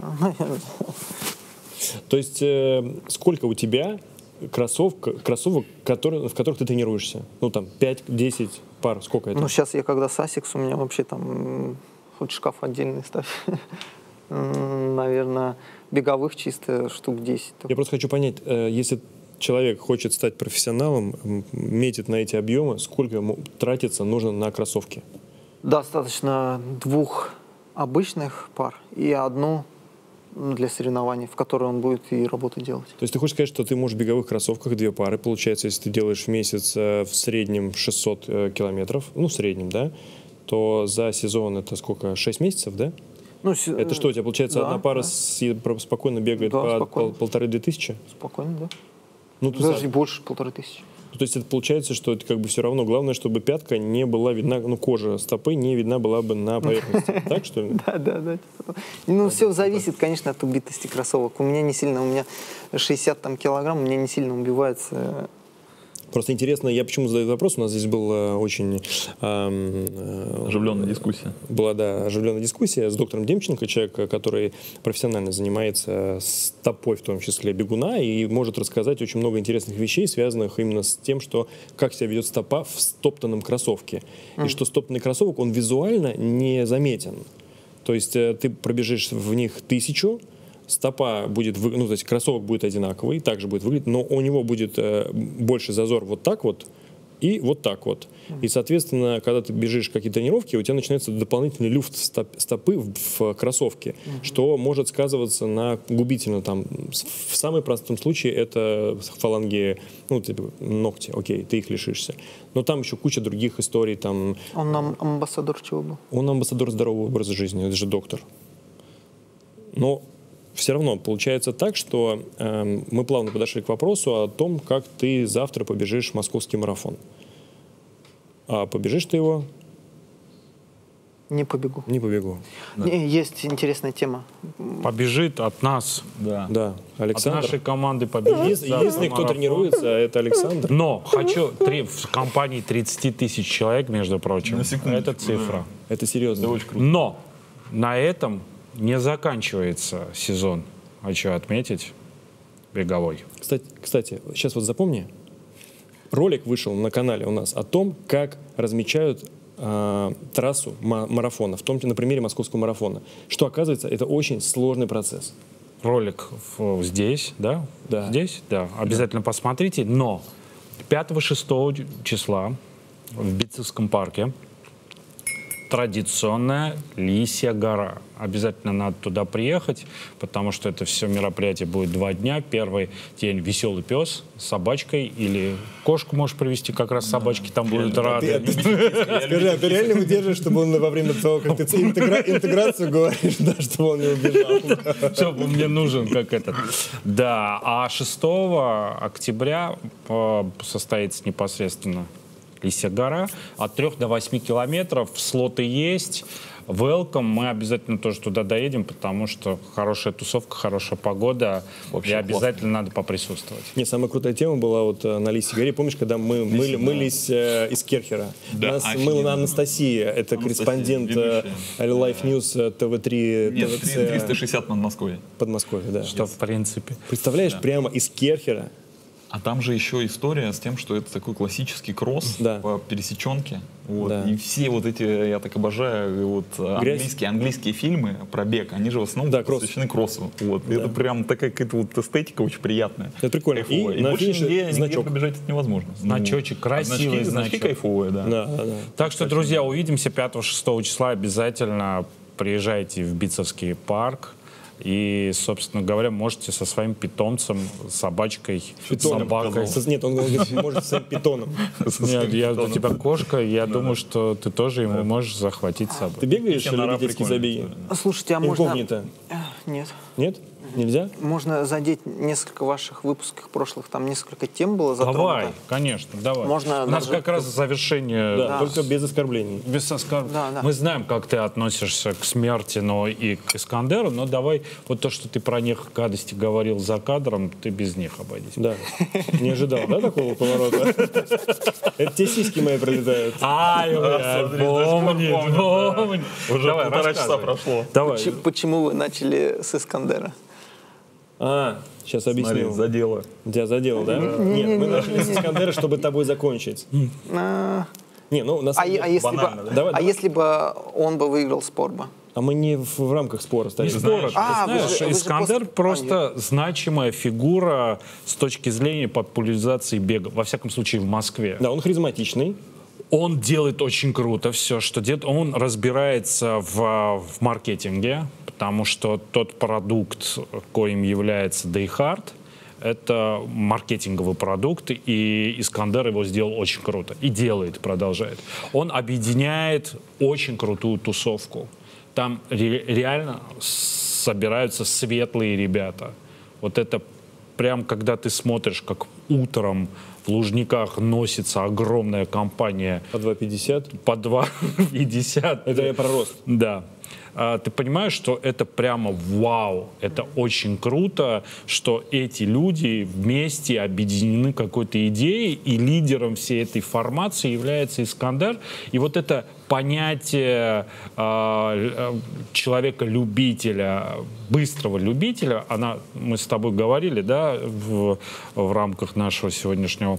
То есть э, сколько у тебя кроссовок, кроссовок, которые, в которых ты тренируешься? Ну, там, пять-десять пар, сколько это? Ну, сейчас я когда с Asics, у меня вообще там м, хоть шкаф отдельный ставь. М, Наверное, беговых чисто штук десять. Я просто хочу понять, э, если человек хочет стать профессионалом, м, метит на эти объемы, сколько ему тратиться нужно на кроссовки? Достаточно двух обычных пар и одну для соревнований, в которые он будет и работу делать. То есть ты хочешь сказать, что ты можешь в беговых кроссовках две пары, получается, если ты делаешь в месяц э, в среднем шестьсот э, километров, ну, в среднем, да, то за сезон это сколько, шесть месяцев, да? Ну, с- Это что, у тебя, получается, да, одна пара да. с- и про- спокойно бегает Да, по спокойно. пол- полторы-две тысячи? Спокойно, да. Ну, то, Даже есть, больше полторы тысячи. то есть это получается, что это как бы все равно, главное, чтобы пятка не была видна, ну, кожа стопы не видна была бы на поверхности. Так, что ли? Да, да, да. Ну, все зависит, конечно, от убитости кроссовок. У меня не сильно, у меня шестьдесят там, килограмм, у меня не сильно убивается. Просто интересно, я почему задаю вопрос, у нас здесь была очень эм, э, Оживленная дискуссия. была, да, оживленная дискуссия с доктором Демченко, человек, который профессионально занимается стопой, в том числе бегуна, и может рассказать очень много интересных вещей, связанных именно с тем, что как себя ведет стопа в стоптанном кроссовке. И что стоптанный кроссовок, он визуально не заметен. То есть э, ты пробежишь в них тысячу, стопа будет, вы- ну, то есть кроссовок будет одинаковый, также будет выглядеть, но у него будет э, больше зазор вот так вот и вот так вот. И, соответственно, когда ты бежишь какие-то тренировки, у тебя начинается дополнительный люфт стоп- стопы в, в кроссовке, что может сказываться на губительно там. с- В самом простом случае это фаланги, ну, типа, ногти, окей, ты их лишишься. Но там еще куча других историй, там, Он нам амбассадор чего был? он амбассадор здорового образа жизни, это же доктор. Но все равно получается так, что э, мы плавно подошли к вопросу о том, как ты завтра побежишь московский марафон. А побежишь ты его? Не побегу. Не побегу. Не, есть интересная тема. Побежит от нас, Да. Да, от Александр. нашей команды побежит. Если, завтра если кто марафон. тренируется, это Александр. Но хочу три, в компании тридцать тысяч человек, между прочим. На секундочку, Это цифра. Это серьезно. Это очень круто. Но на этом не заканчивается сезон. Хочу отметить беговой. Кстати, кстати, сейчас вот запомни. Ролик вышел на канале у нас о том, как размечают э, трассу ма- марафона, в том числе на примере московского марафона. Что оказывается, это очень сложный процесс. Ролик в- здесь, да? Да. Здесь, да. Обязательно посмотрите. Но пятого-шестого числа в Битцевском парке традиционная Лисья гора. Обязательно надо туда приехать, потому что это все мероприятие будет два дня. Первый день веселый пес с собачкой или кошку можешь привезти, как раз собачки там будут рады. Скажи, а ты реально выдерживаешь, чтобы он во время того, как ты интегра- интеграцию говоришь, да, чтобы он не убежал? Чтобы мне нужен как этот. Да, а шестого октября э, состоится непосредственно Лисья гора. От трех до восьми километров слоты есть. Welcome. Мы обязательно тоже туда доедем, потому что хорошая тусовка, хорошая погода. Вообще И обязательно надо поприсутствовать. Не, самая крутая тема была вот э, на Лисьей горе. Помнишь, когда мы мыли- мылись э, из Керхера? Да, Нас офигенно. мыла Анастасия, это Анастасия, корреспондент э, Life News э, тэ вэ три, Нет, тэ вэ триста цэ шестьдесят над Москвой. Подмосковья, да. Что, в принципе. Представляешь, прямо из Керхера. А там же еще история с тем, что это такой классический кросс Да. по пересеченке. Вот. Да. И все вот эти, я так обожаю, вот, Грязь. английские, английские фильмы про бег, они же в основном Да, кросс. посвящены кроссу. Вот. И это прям такая какая-то вот эстетика очень приятная. Это прикольно. Кайфовая. И И, на больше финише нигде, нигде значок. пробежать это невозможно. Значочек, Ну, красивый значки, значки значок. кайфовые, да. Да, да, да. Так что, друзья, увидимся пятого-шестого числа. Обязательно приезжайте в Битцевский парк. И, собственно говоря, можете со своим питомцем, собачкой, Питоном, собакой. Со- Нет, он говорит, может с своим питоном. Нет, я, у тебя кошка, я думаю, что ты тоже ему можешь захватить с собой. Ты бегаешь Кеннера любительские прикольная забеги? история. Слушайте, а можно... Инкогнито? Нет. Нет? Нельзя? Можно задеть несколько ваших выпусков прошлых, там несколько тем было затронуто. Давай, конечно, давай. Можно У нас даже- как раз завершение. Да, только без оскорблений. Без оскорб- Да, да. Мы знаем, как ты относишься к Смертину и к Искандеру, но давай вот то, что ты про них гадости говорил за кадром, ты без них обойдись. Да. Не ожидал, да, такого поворота? Это те сиськи мои пролетают. Ай, смотри, помню, даже помню, помню. Уже Давай, полтора часа рассказывай. прошло. Давай. Ч- Почему вы начали с Искандера? А, сейчас Смотри, объясню. задело. Тебя задел, да? Нет, мы начали с Искандера, чтобы тобой закончить. А, Не, ну, на а, самом е- деле... а если, банально, бы, да? Давай, а давай. если бы он бы выиграл спор бы? А мы не в, в рамках спора стоим. Спора, А, ты вы знаешь, же- вы же Искандер после- просто значимая фигура с точки зрения популяризации бега, во всяком случае в Москве. Да, он харизматичный. Он делает очень круто все, что делает. Он разбирается в, в маркетинге, потому что тот продукт, коим является Die Hard, это маркетинговый продукт, и Искандер его сделал очень круто. И делает, продолжает. Он объединяет очень крутую тусовку. Там ре- реально собираются светлые ребята. Вот это прям, когда ты смотришь, как утром в Лужниках носится огромная компания. По два пятьдесят? По два пятьдесят. Это я про рост. Да. А, ты понимаешь, что это прямо вау, это очень круто, что эти люди вместе объединены какой-то идеей, и лидером всей этой формации является Искандер. И вот это понятие э, человека-любителя, быстрого любителя, она, мы с тобой говорили, да, в, в рамках нашего сегодняшнего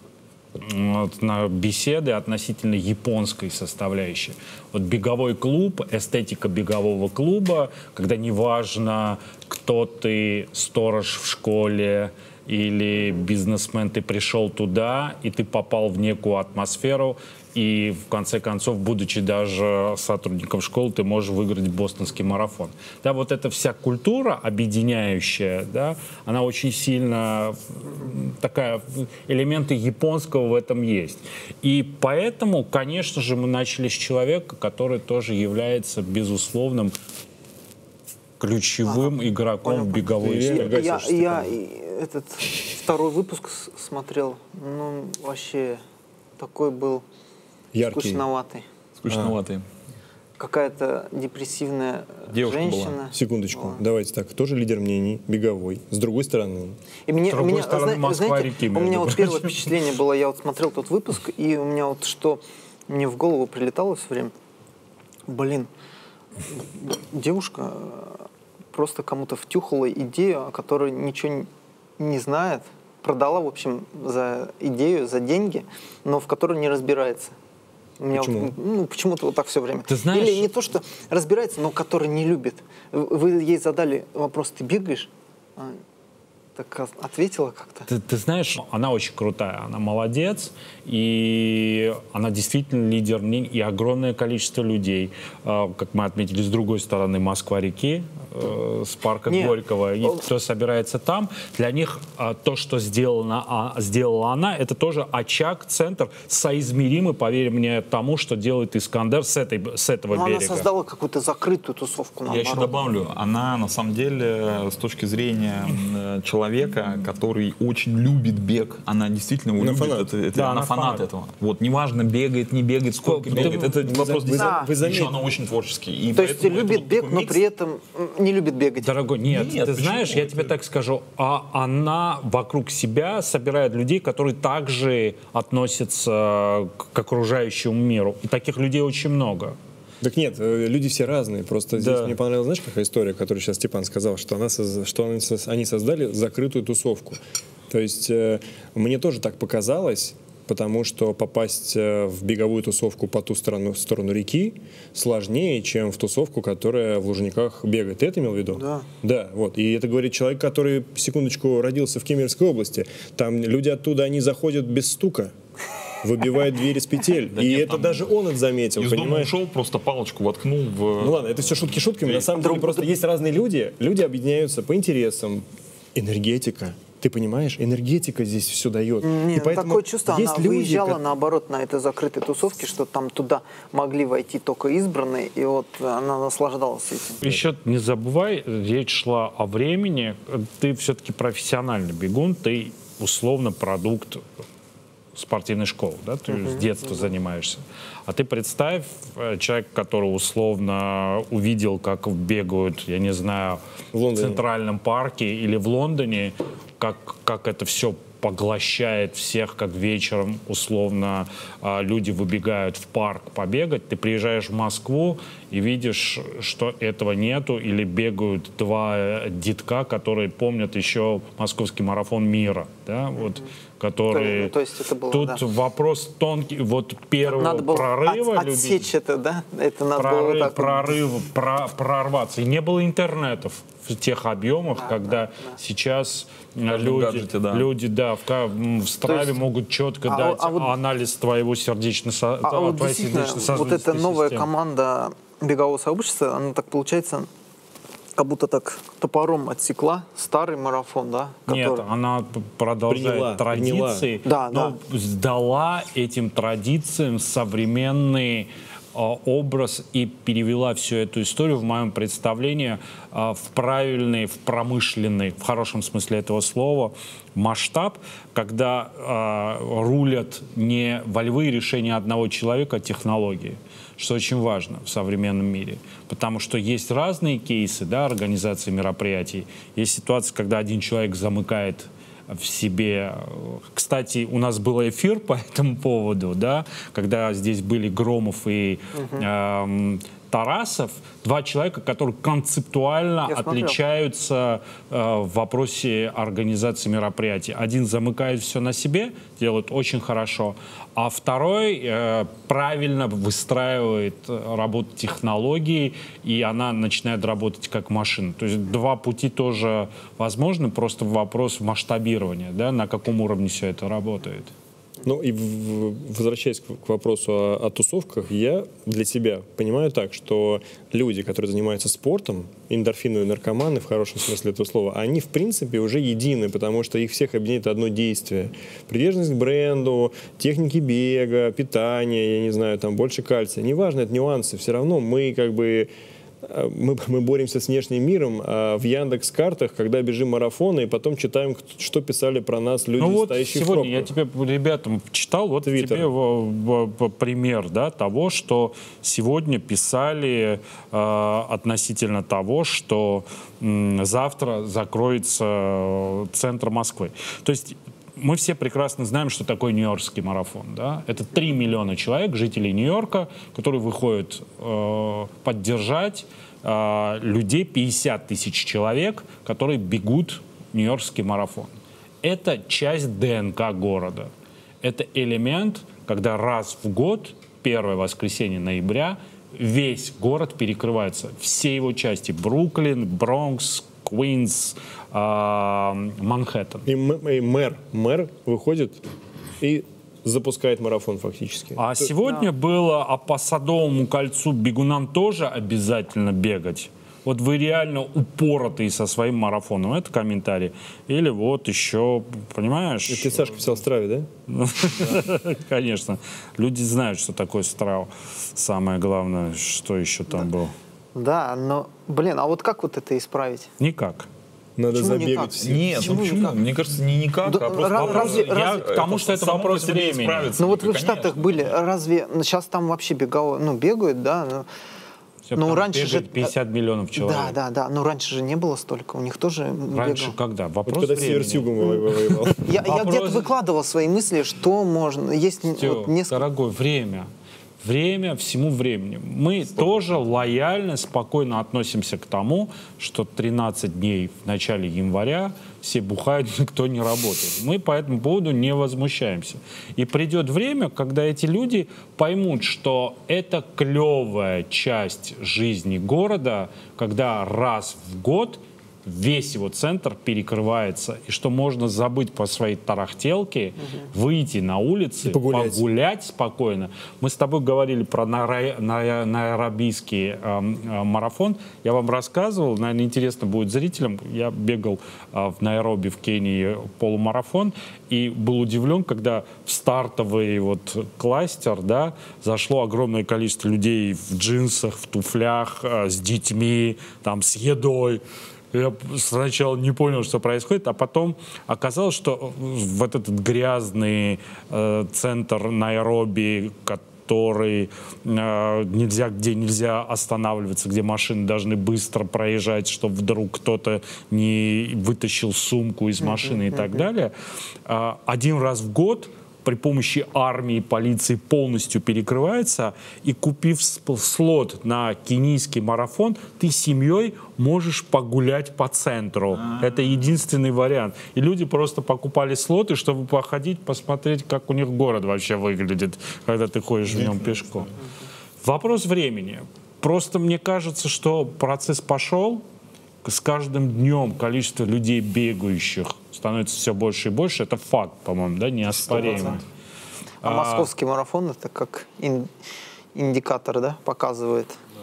вот, на беседы относительно японской составляющей. Вот беговой клуб, эстетика бегового клуба, когда неважно, кто ты, сторож в школе или бизнесмен, ты пришел туда, и ты попал в некую атмосферу, и в конце концов, будучи даже сотрудником школы, ты можешь выиграть бостонский марафон. Да, вот эта вся культура объединяющая, да, она очень сильно такая, элементы японского в этом есть. И поэтому, конечно же, мы начали с человека, который тоже является безусловным ключевым ага. игроком Понял. в беговой истории. Я, я, я этот второй выпуск смотрел, ну, вообще такой был яркий. Скучноватый. Скучноватый. А. Какая-то депрессивная девушка женщина. Была. Секундочку, была. Давайте так. Тоже лидер мнений, беговой. С другой стороны. И мне, С другой у меня, стороны, зна- Москва знаете, реки, у меня вот прочим. первое впечатление было, я вот смотрел тот выпуск, и у меня вот что мне в голову прилетало все время, блин, девушка просто кому-то втюхала идею, о которой ничего не знает, продала, в общем, за идею, за деньги, но в которой не разбирается. У меня Почему? Вот, ну, почему-то вот так все время. Ты знаешь... Или не то, что разбирается, но который не любит. Вы ей задали вопрос, ты бегаешь? А, так ответила как-то. Ты, ты знаешь, она очень крутая, она молодец, и она действительно лидер мнений, и огромное количество людей, э, как мы отметили, с другой стороны Москва-реки, э, с парка Нет. Горького, и кто собирается там, для них э, то, что сделано, а, сделала она, это тоже очаг, центр, соизмеримый, поверь мне, тому, что делает Искандер с, этой, с этого Но берега. она создала какую-то закрытую тусовку, наоборот. Я еще добавлю, она на самом деле с точки зрения э, человека, который очень любит бег, она действительно его Она любит, фанат. это, это, Да, она она фанат, фанат. этого. Вот, неважно, бегает, не бегает, сколько Вы- бегает, это вы вопрос за- вы за- действительно. вы заметили. Еще она очень творческий. И То есть поэтому это любит вот бег, такой но микс. при этом не любит бегать. Дорогой, нет, Нет, ты почему? знаешь, я Это- тебе так скажу, а она вокруг себя собирает людей, которые также относятся к, к окружающему миру. И таких людей очень много. Так нет, э, люди все разные. Просто здесь Да. мне понравилась, знаешь, какая история, которую сейчас Степан сказал, что, она соз- что они, соз- они создали закрытую тусовку. То есть э, мне тоже так показалось, потому что попасть э, в беговую тусовку по ту сторону, в сторону реки сложнее, чем в тусовку, которая в Лужниках бегает. Ты это имел в виду? Да. Да, вот. И это говорит человек, который, секундочку, родился в Кемеровской области. Там люди оттуда, они заходят без стука, выбивают двери с петель. Да И нет, это там даже он это заметил, Из дома понимаешь? ушел, просто палочку воткнул в... Ну ладно, это все шутки шутками. На самом деле просто есть разные люди. Люди объединяются по интересам. Энергетика. Ты понимаешь? Энергетика здесь все дает. Нет, И поэтому такое чувство, есть она люди, выезжала ко- наоборот на этой закрытой тусовке, что там туда могли войти только избранные, и вот она наслаждалась этим. Еще не забывай, речь шла о времени. Ты все-таки профессиональный бегун, ты условно продукт спортивной школы, да, ты с детства занимаешься. А ты представь, э, человек, который условно увидел, как бегают, я не знаю, В в Лондоне. Центральном парке или в Лондоне, как, как это все поглощает всех, как вечером условно а, люди выбегают в парк побегать, ты приезжаешь в Москву и видишь, что этого нету, или бегают два детка, которые помнят еще московский марафон мира, да, вот, которые... Ну, то есть это было, Тут да. вопрос тонкий, вот первого Надо было прорыва от- отсечь это, да? Это надо было прорыв, вот так вот. прорыв, про- прорваться. И не было интернетов в тех объемах, когда сейчас люди, гаджете, да. люди да, в, ка- в Страве есть- могут четко а- дать а вот- анализ твоего сердечно А вот действительно, вот эта новая команда бегового сообщества, она так получается, как будто так топором отсекла старый марафон, да? Нет, который- она п- продолжает Приняла, традиции, приняла. Да, но сдала этим традициям современный э, образ и перевела всю эту историю, в моем представлении, э, в правильный, в промышленный, в хорошем смысле этого слова, масштаб, когда э, рулят не волевые решения одного человека, а технологии, что очень важно в современном мире. Потому что есть разные кейсы, да, организации мероприятий. Есть ситуация, когда один человек замыкает в себе. Кстати, у нас был эфир по этому поводу, да, когда здесь были Громов и эм, Тарасов, два человека, которые концептуально Я смотрел. отличаются э, в вопросе организации мероприятий. Один замыкает все на себе, делает очень хорошо, а второй э, правильно выстраивает э, работу технологий, и она начинает работать как машина. То есть два пути тоже возможны, просто вопрос масштабирования, да, на каком уровне все это работает. Ну и в- возвращаясь к, к вопросу о, о тусовках, я для себя понимаю так, что люди, которые занимаются спортом, эндорфиновые наркоманы в хорошем смысле этого слова, они в принципе уже едины, потому что их всех объединяет одно действие. Приверженность к бренду, техники бега, питания, я не знаю, там больше кальция. Неважно, это нюансы. Все равно мы как бы Мы, мы боремся с внешним миром а в Яндекс.Картах, когда бежим марафоны, и потом читаем, что писали про нас люди, Ну вот стоящие в сегодня я пробках. тебе, ребятам, читал, вот Твиттер. тебе в- в- в- пример, да, того, что сегодня писали э, относительно того, что м, завтра закроется э, центр Москвы. То есть мы все прекрасно знаем, что такое Нью-Йоркский марафон. Да? Это три миллиона человек, жителей Нью-Йорка, которые выходят э, поддержать э, людей, пятьдесят тысяч человек, которые бегут Нью-Йоркский марафон. Это часть ДНК города. Это элемент, когда раз в год, первое воскресенье ноября, весь город перекрывается. Все его части. Бруклин, Бронкс, Квинс, а, Манхэттен. И, м- и мэр, мэр выходит и запускает марафон фактически. А сегодня было, а по Садовому кольцу бегунам тоже обязательно бегать. Вот вы реально упоротые со своим марафоном. Это комментарий. Или вот еще, понимаешь? И ты, Сашка, писал в Страве, да? Конечно. Люди знают, что такое Страу. Самое главное, что еще там было. Да, но, блин, а вот как вот это исправить? Никак. Надо Почему забегать никак? все. Нет, Почему ну почему? никак? Мне кажется, не никак, Да, а просто ра- вопрос- разве- Я разве- к тому, что это само вопрос по себе не времени. справится. Ну вот вы в Конечно. Штатах были, разве ну, сейчас там вообще бегало, ну бегают, да? Ну, Всё, ну там раньше же бегает пятьдесят миллионов человек. да, да, да, но раньше же не было столько, у них тоже Раньше бегал. когда? Вот Вопрос когда времени. Север с Югом во- во- воевал. Я, я Вопрос- где-то выкладывал свои мысли, что можно. Есть н- Всё, вот несколько. дорогой, время. Время всему времени. Мы тоже лояльно, спокойно относимся к тому, что тринадцать дней в начале января все бухают, никто не работает. Мы по этому поводу не возмущаемся. И придет время, когда эти люди поймут, что это клевая часть жизни города, когда раз в год весь его центр перекрывается, и что можно забыть по своей тарахтелке, выйти на улицы, И погулять. погулять спокойно. Мы с тобой говорили про найро- най- найробийский эм, э, марафон. Я вам рассказывал, наверное, интересно будет зрителям. Я бегал э, в Найроби, в Кении, полумарафон, и был удивлен, когда в стартовый вот кластер, да, зашло огромное количество людей в джинсах, в туфлях, э, с детьми, там, с едой. Я сначала не понял, что происходит, а потом оказалось, что в этот грязный э, центр Найроби, который э, нельзя, где нельзя останавливаться, где машины должны быстро проезжать, чтобы вдруг кто-то не вытащил сумку из машины и так далее, э, один раз в год при помощи армии, полиции полностью перекрывается, и купив сп- слот на кенийский марафон, ты с семьей можешь погулять по центру. Это единственный вариант. И люди просто покупали слоты, чтобы походить, посмотреть, как у них город вообще выглядит, когда ты ходишь в нем пешком. Вопрос времени. Просто мне кажется, что процесс пошел, с каждым днем количество людей, бегающих, становится все больше и больше. Это факт, по-моему, да, неоспоримый. А, московский марафон это как ин- индикатор, да, показывает.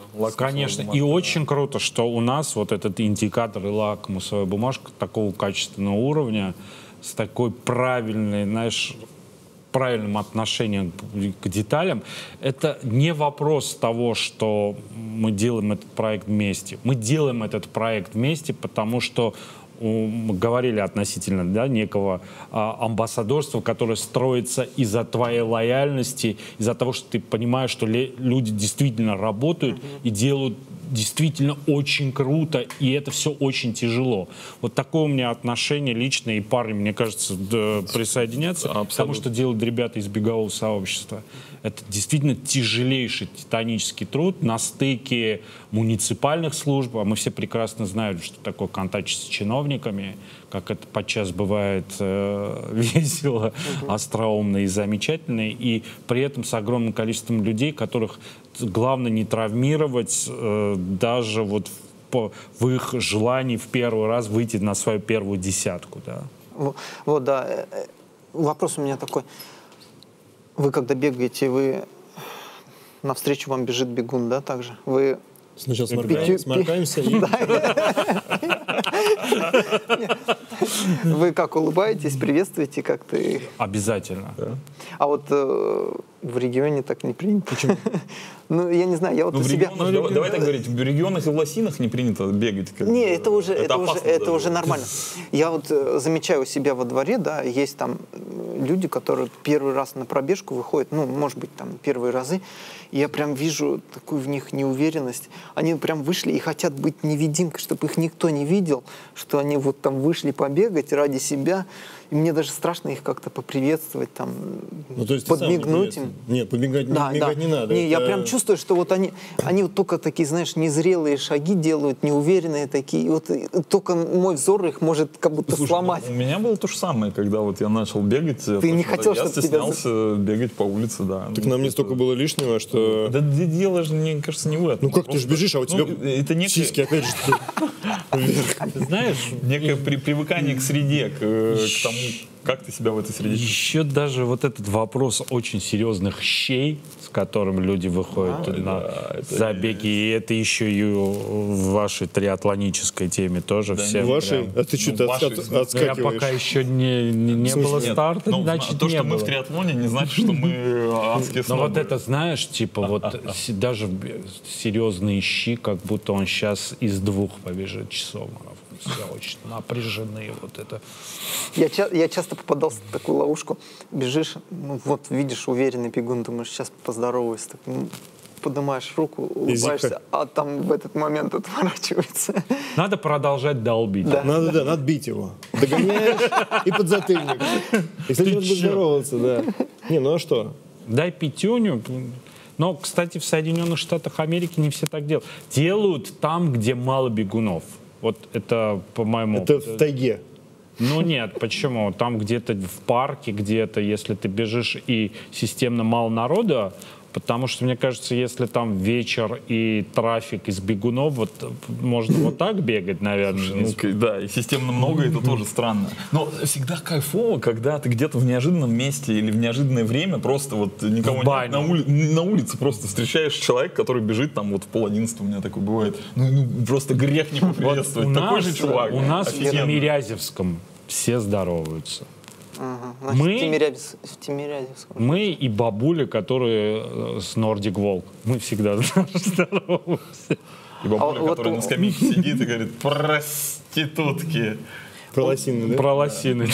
Конечно, и очень круто, что у нас вот этот индикатор и лакмусовая бумажка такого качественного уровня, с такой правильной, знаешь, правильным отношением к деталям. Это не вопрос того, что мы делаем этот проект вместе. Мы делаем этот проект вместе, потому что мы говорили относительно, да, некого а, амбассадорства, которое строится из-за твоей лояльности, из-за того, что ты понимаешь, что ле- люди действительно работают mm-hmm. и делают действительно очень круто, и это все очень тяжело. Вот такое у меня отношение личное, и парни, мне кажется, да, присоединятся к тому, что делают ребята из бегового сообщества. Это действительно тяжелейший титанический труд на стыке муниципальных служб, а мы все прекрасно знаем, что такое контакт с чиновниками, как это подчас бывает э, весело, угу. остроумно и замечательно, и при этом с огромным количеством людей, которых главное не травмировать э, даже вот в, по, в их желании в первый раз выйти на свою первую десятку. Да. Вот, вот, да. Вопрос у меня такой. Вы когда бегаете, вы навстречу вам бежит бегун, да, также? Вы сначала сморкаем, сморкаемся и... Вы как улыбаетесь, приветствуете как-то их? Обязательно. А вот э, в регионе так не принято. Почему? Ну, я не знаю, я вот ну, у в себя... Регионах, давай, давай так говорить, в регионах и в лосинах не принято бегать. Как не, это уже, это, это, уже, это уже нормально. Я вот э, замечаю у себя во дворе, да, есть там люди, которые первый раз на пробежку выходят, ну, может быть, там, первые разы, и я прям вижу такую в них неуверенность. Они прям вышли и хотят быть невидимкой, чтобы их никто не видел, что они вот там вышли побегать ради себя. И мне даже страшно их как-то поприветствовать, там, ну, то есть подмигнуть им. Нет, побегать да, не, да. не надо. Не, это... Я прям чувствую, что вот они, они вот только такие, знаешь, незрелые шаги делают, неуверенные такие. И вот и только мой взор их может как будто Слушай, сломать. У меня было то же самое, когда вот я начал бегать. Ты не хотел, я чтобы стеснялся тебя... бегать по улице, да. Так нам не столько было лишнего, что... Да дело же, мне кажется, не в этом. Ну как ты же бежишь, а у тебя ну, это некое... сиськи опять же знаешь, некое привыкание к среде, к тому, как ты себя в этой среде чувствуешь. Еще даже вот этот вопрос очень серьезных щей, с которым люди выходят а, на да, забеги, и это еще и в вашей триатлонической теме тоже да, всем. Вашей? Прям... А ты что-то ну, от, от, отскакиваешь? Я пока еще не, не, не было Нет, старта, ну, значит то, не что было. мы в триатлоне, не значит, что мы адские снобы. Но вот это, знаешь, типа вот даже серьезные щи, как будто он сейчас из двух побежит часов марафон. Все очень напряжены, вот это. Я, ча- я часто попадался в такую ловушку. Бежишь, ну вот видишь уверенный бегун, думаешь, сейчас поздороваюсь. Так, ну, поднимаешь руку, улыбаешься, а там в этот момент отворачивается. Надо продолжать долбить. Да. Надо, да, надо бить его. Догоняешь и подзатыльник. И, кстати, надо поздороваться, да. Не, ну а что? Дай пятюню. Но, кстати, в Соединенных Штатах Америки не все так делают. Делают там, где мало бегунов. Вот это, по-моему... Это в тайге. Ну нет, почему? Там где-то в парке, где-то, если ты бежишь и системно мало народа, потому что, мне кажется, если там вечер и трафик из бегунов, вот можно вот так бегать, наверное. Ну, да, и системно много, это тоже странно. Но всегда кайфово, когда ты где-то в неожиданном месте или в неожиданное время просто вот никого нет, на, ули... на улице просто встречаешь человека, который бежит там вот в пол одиннадцатого, у меня такое бывает. Ну, ну просто грех не поприветствовать. Вот Такой нас, же чувак. У нас офигенно. в Тимирязевском все здороваются. Ага, значит, Мы, в Тимирязев, в Тимирязевском. мы и бабули, которые э, с Nordic Walk, мы всегда здороваемся. И бабуля, А, которая вот, на скамейке сидит и говорит: проститутки. Про лосины, да? Про лосины.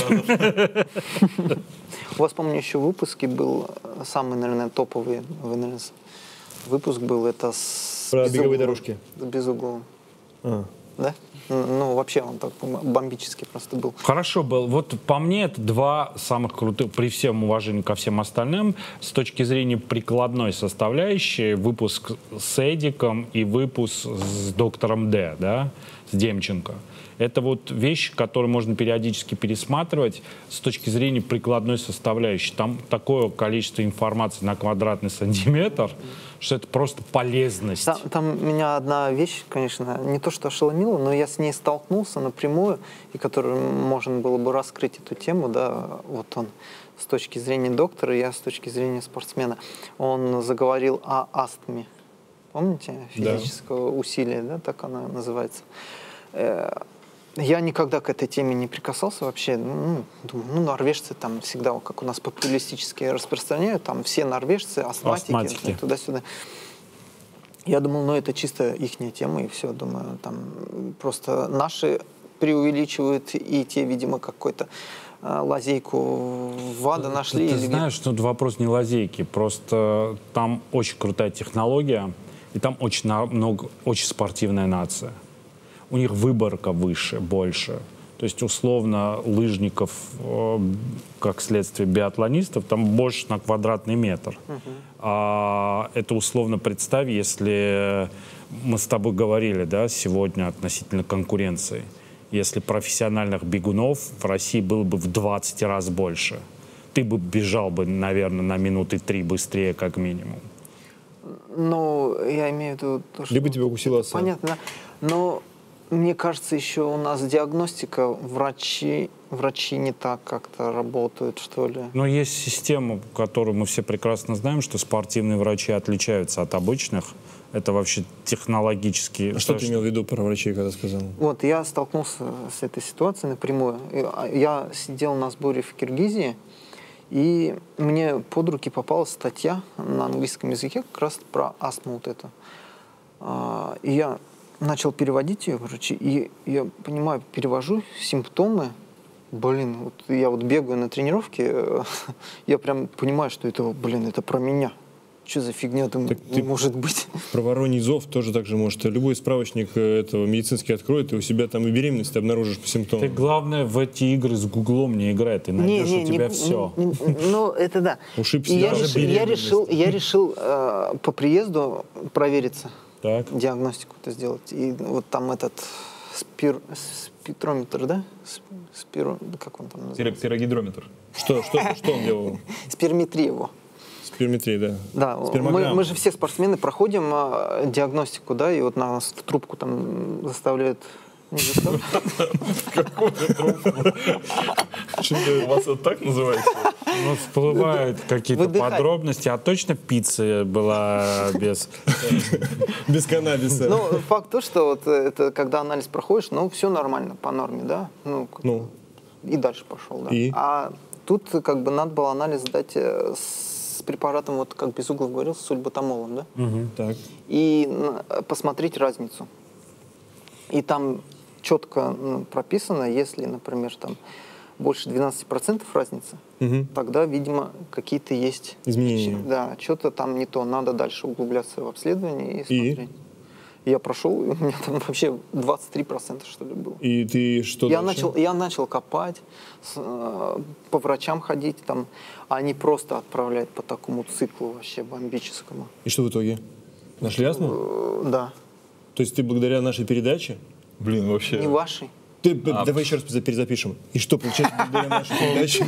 У вас, помню, еще в выпуске был самый, наверное, топовый в эн эр эс выпуск был, это с Про Безугловым. беговые дорожки. С Безугловым. А. Да? Ну, вообще он так бомбический просто был. Хорошо был. Вот по мне это два самых крутых, при всем уважении ко всем остальным, с точки зрения прикладной составляющей, выпуск с Эдиком и выпуск с доктором Д, да, с Демченко. Это вот вещи, которые можно периодически пересматривать с точки зрения прикладной составляющей. Там такое количество информации на квадратный сантиметр, что это просто полезность. Там, там меня одна вещь, конечно, не то что ошеломила, но я с ней столкнулся напрямую, и которую можно было бы раскрыть эту тему, да, вот он с точки зрения доктора, я с точки зрения спортсмена. Он заговорил о астме. помните, физического да. усилия, да, так она называется. Я никогда к этой теме не прикасался вообще. Ну, думаю, ну, норвежцы там всегда, как у нас популистически распространяют, там все норвежцы, астматики, астматики. Туда-сюда. Я думал, ну, это чисто ихняя тема, и все, думаю, там просто наши преувеличивают, и те, видимо, какой-то лазейку ВАДА нашли. Ты, ты знаешь, тут вопрос не лазейки, просто там очень крутая технология, и там очень много, очень спортивная нация. У них выборка выше, больше. То есть, условно, лыжников, как следствие биатлонистов, там больше на квадратный метр. Uh-huh. А это условно представь, если мы с тобой говорили, да, сегодня относительно конкуренции, если профессиональных бегунов в России было бы в двадцать раз больше, ты бы бежал бы, наверное, на минуты три быстрее, как минимум. Ну, я имею в виду... То, что... Либо тебя укусила оса. Понятно, но мне кажется, еще у нас диагностика, врачи, врачи не так как-то работают, что ли. Но есть система, которую мы все прекрасно знаем, что спортивные врачи отличаются от обычных. Это вообще технологически... А что ты имел в виду про врачей, когда сказал? Вот, я столкнулся с этой ситуацией напрямую. Я сидел на сборе в Киргизии, и мне под руки попалась статья на английском языке как раз про астму вот эту. И я начал переводить ее, короче, и я понимаю, перевожу симптомы. Блин, вот я вот бегаю на тренировке, я прям понимаю, что это, блин, это про меня. Что за фигня там может быть? Про вороний зов тоже так же может. Любой справочник этого медицинский откроет, и у себя там и беременность ты обнаружишь по симптомам. Ты, главное, в эти игры с Гуглом не играй, ты найдешь не, не, у тебя не, все. Не, не, ну, это да. Ушибся. Я, решил, я решил, я решил э, по приезду провериться, так. диагностику это сделать. И вот там этот спир, спектрометр, да? Спир, как он там называется? Пирогидрометр. Что, что, что он делал? Спирометрия его. Спирометрия, да. Да, мы, мы же все спортсмены проходим а, диагностику, да, и вот нас в трубку там заставляют... Не заставляют? Какую трубку? У вас это так называется? Ну, всплывают какие-то подробности, а точно пицца была без... Без каннабиса. Ну, факт то, что вот это, когда анализ проходишь, ну, все нормально, по норме, да? Ну, ну. И дальше пошел, да. И? А тут как бы надо было анализ сдать с с препаратом, вот как Безуглов говорил, с сульботамолом, да? Угу. Так. И посмотреть разницу. И там четко ну, прописано, если, например, там больше двенадцати процентов разницы, угу. тогда, видимо, какие-то есть изменения. Да, что-то там не то. Надо дальше углубляться в обследование и смотреть. И? Я прошел, и у меня там вообще двадцать три процента, что ли, было. И ты что я дальше? начал, я начал копать, с, э, по врачам ходить, там, они просто отправляют по такому циклу вообще бомбическому. И что в итоге? Нашли астму? Э, да. То есть ты благодаря нашей передаче? Блин, вообще... Не вашей. Ты, а, давай еще раз перезапишем. И что получается благодаря нашей передаче?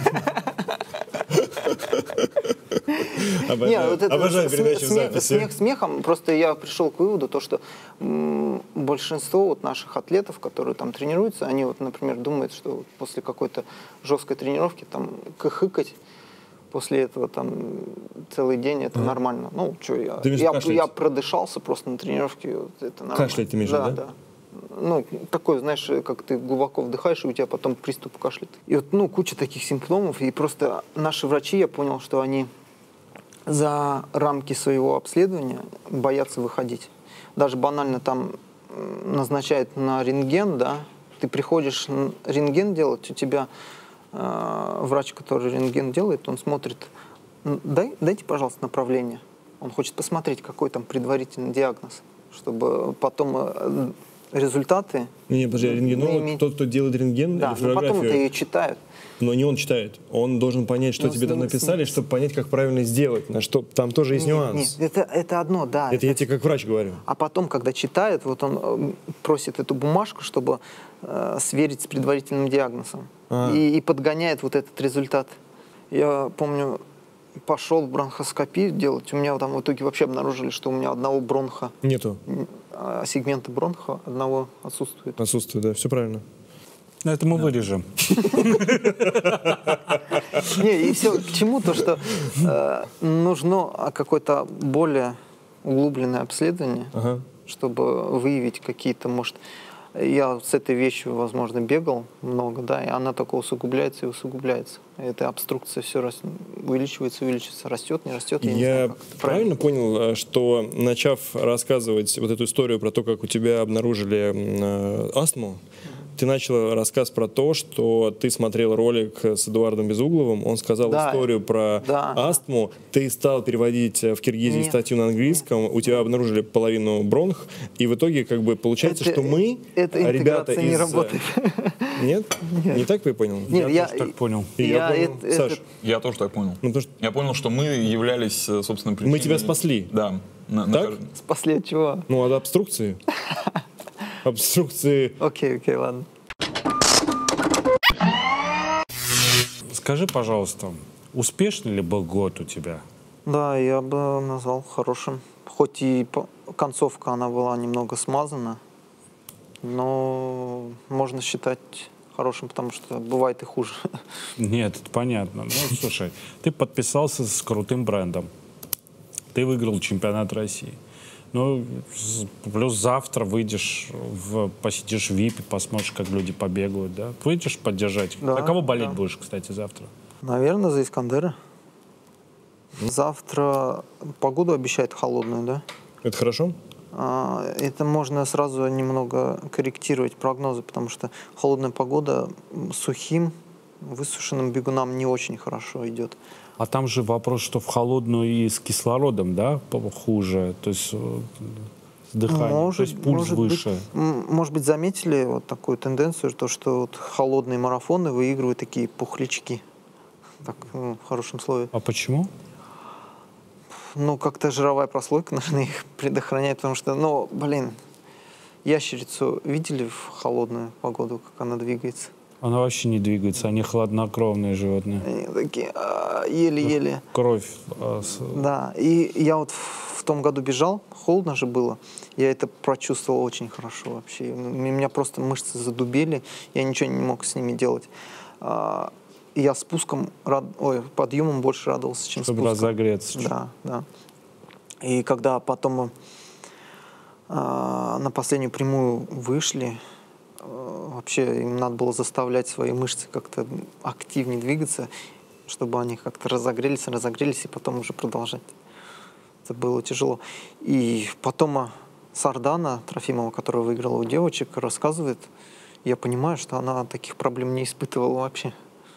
Обожаю, вот обожаю передачу в записи. Смех смехом. Просто я пришел к выводу, то, что м, большинство вот наших атлетов, которые там тренируются, они вот, например, думают, что вот после какой-то жесткой тренировки там кахыкать после этого там целый день это ага. нормально. Ну, что, я, я, я продышался просто на тренировке. Вот, это нормально. Кашлять ты имеешь, да? Да, да. Ну, такое, знаешь, как ты глубоко вдыхаешь, и у тебя потом приступ кашля. И вот, ну, куча таких симптомов, и просто наши врачи, я понял, что они за рамки своего обследования боятся выходить. Даже банально там назначают на рентген, да, ты приходишь рентген делать, у тебя э, врач, который рентген делает, он смотрит, Дай, дайте, пожалуйста, направление. Он хочет посмотреть, какой там предварительный диагноз, чтобы потом результаты... Не, подожди, рентгенолог, иметь... тот, кто делает рентген, да, но потом это и читают. Но не он читает. Он должен понять, что но тебе там написали, чтобы понять, как правильно сделать. На что там тоже есть нет, нюанс. Нет, это, это одно, да. Это, это я тебе как врач говорю. А потом, когда читает, вот он просит эту бумажку, чтобы э, сверить с предварительным диагнозом. А. И, и подгоняет вот этот результат. Я помню, пошел бронхоскопию делать. У меня там в итоге вообще обнаружили, что у меня одного бронха... Нету. Сегмента бронха одного отсутствует. Отсутствует, да, все правильно. Это мы вырежем. Не, и все к чему? То, что нужно какое-то более углубленное обследование, Ага. чтобы выявить какие-то, может, я с этой вещью, возможно, бегал много, да, и она только усугубляется и усугубляется. Эта обструкция все рас... увеличивается, увеличивается, растет, не растет. Я, Я не знаю, как это правильно понял, что, начав рассказывать вот эту историю про то, как у тебя обнаружили э, астму, ты начал рассказ про то, что ты смотрел ролик с Эдуардом Безугловым, он сказал Да. историю про Да. астму, ты стал переводить в Киргизии Нет. статью на английском, у тебя обнаружили половину бронх, и в итоге как бы получается, Это- что мы, эта ребята интеграция не из... работает. Нет? Не так я понял? Нет, я, тоже так понял. И я я понял. это- Саш, это- Я тоже так понял. ну, потому что Я понял, что мы являлись, э, собственно, причиной... мы тебя спасли. Да. на- на Так? каждом- Спасли от чего? Ну, от обструкции. Обструкции. Окей, окей, ладно. Скажи, пожалуйста, успешный ли был год у тебя? Да, я бы назвал хорошим. Хоть и по- концовка она была немного смазана, но можно считать хорошим, потому что бывает и хуже. Нет, это понятно. Ну, слушай, ты подписался с крутым брендом. Ты выиграл чемпионат России. Ну, с- плюс завтра выйдешь, в, посидишь в випе, посмотришь, как люди побегают, да? Выйдешь поддержать. Да, За кого болеть да. будешь, кстати, завтра? Наверное, за Искандера. Завтра погоду обещает холодную, да? Это хорошо? А, Это можно сразу немного корректировать прогнозы, потому что холодная погода м, сухим, высушенным бегунам не очень хорошо идет. А там же вопрос, что в холодную и с кислородом, да, по- хуже, то есть э, с дыханием, то есть пульс может выше. Быть, м, может быть, заметили вот такую тенденцию, то, что вот холодные марафоны выигрывают такие пухлячки, так, ну, в хорошем слове. А почему? Ну, как-то жировая прослойка, наверное, их предохраняет, потому что, ну, блин, ящерицу видели в холодную погоду, как она двигается? Она вообще не двигается, они хладнокровные животные. Они такие а, еле-еле. Кровь. а, с- Да, и я вот в, в том году бежал, холодно же было, я это прочувствовал очень хорошо вообще. У меня просто мышцы задубели, я ничего не мог с ними делать. А, и я спуском, рад... ой, подъемом больше радовался, чем Чтобы спуском. разогреться. чуть. Да, да. И когда потом а, на последнюю прямую вышли, а, вообще им надо было заставлять свои мышцы как-то активнее двигаться, чтобы они как-то разогрелись, разогрелись, и потом уже продолжать. Это было тяжело. И потом а, Сардана Трофимова, которая выиграла у девочек, рассказывает, я понимаю, что она таких проблем не испытывала вообще.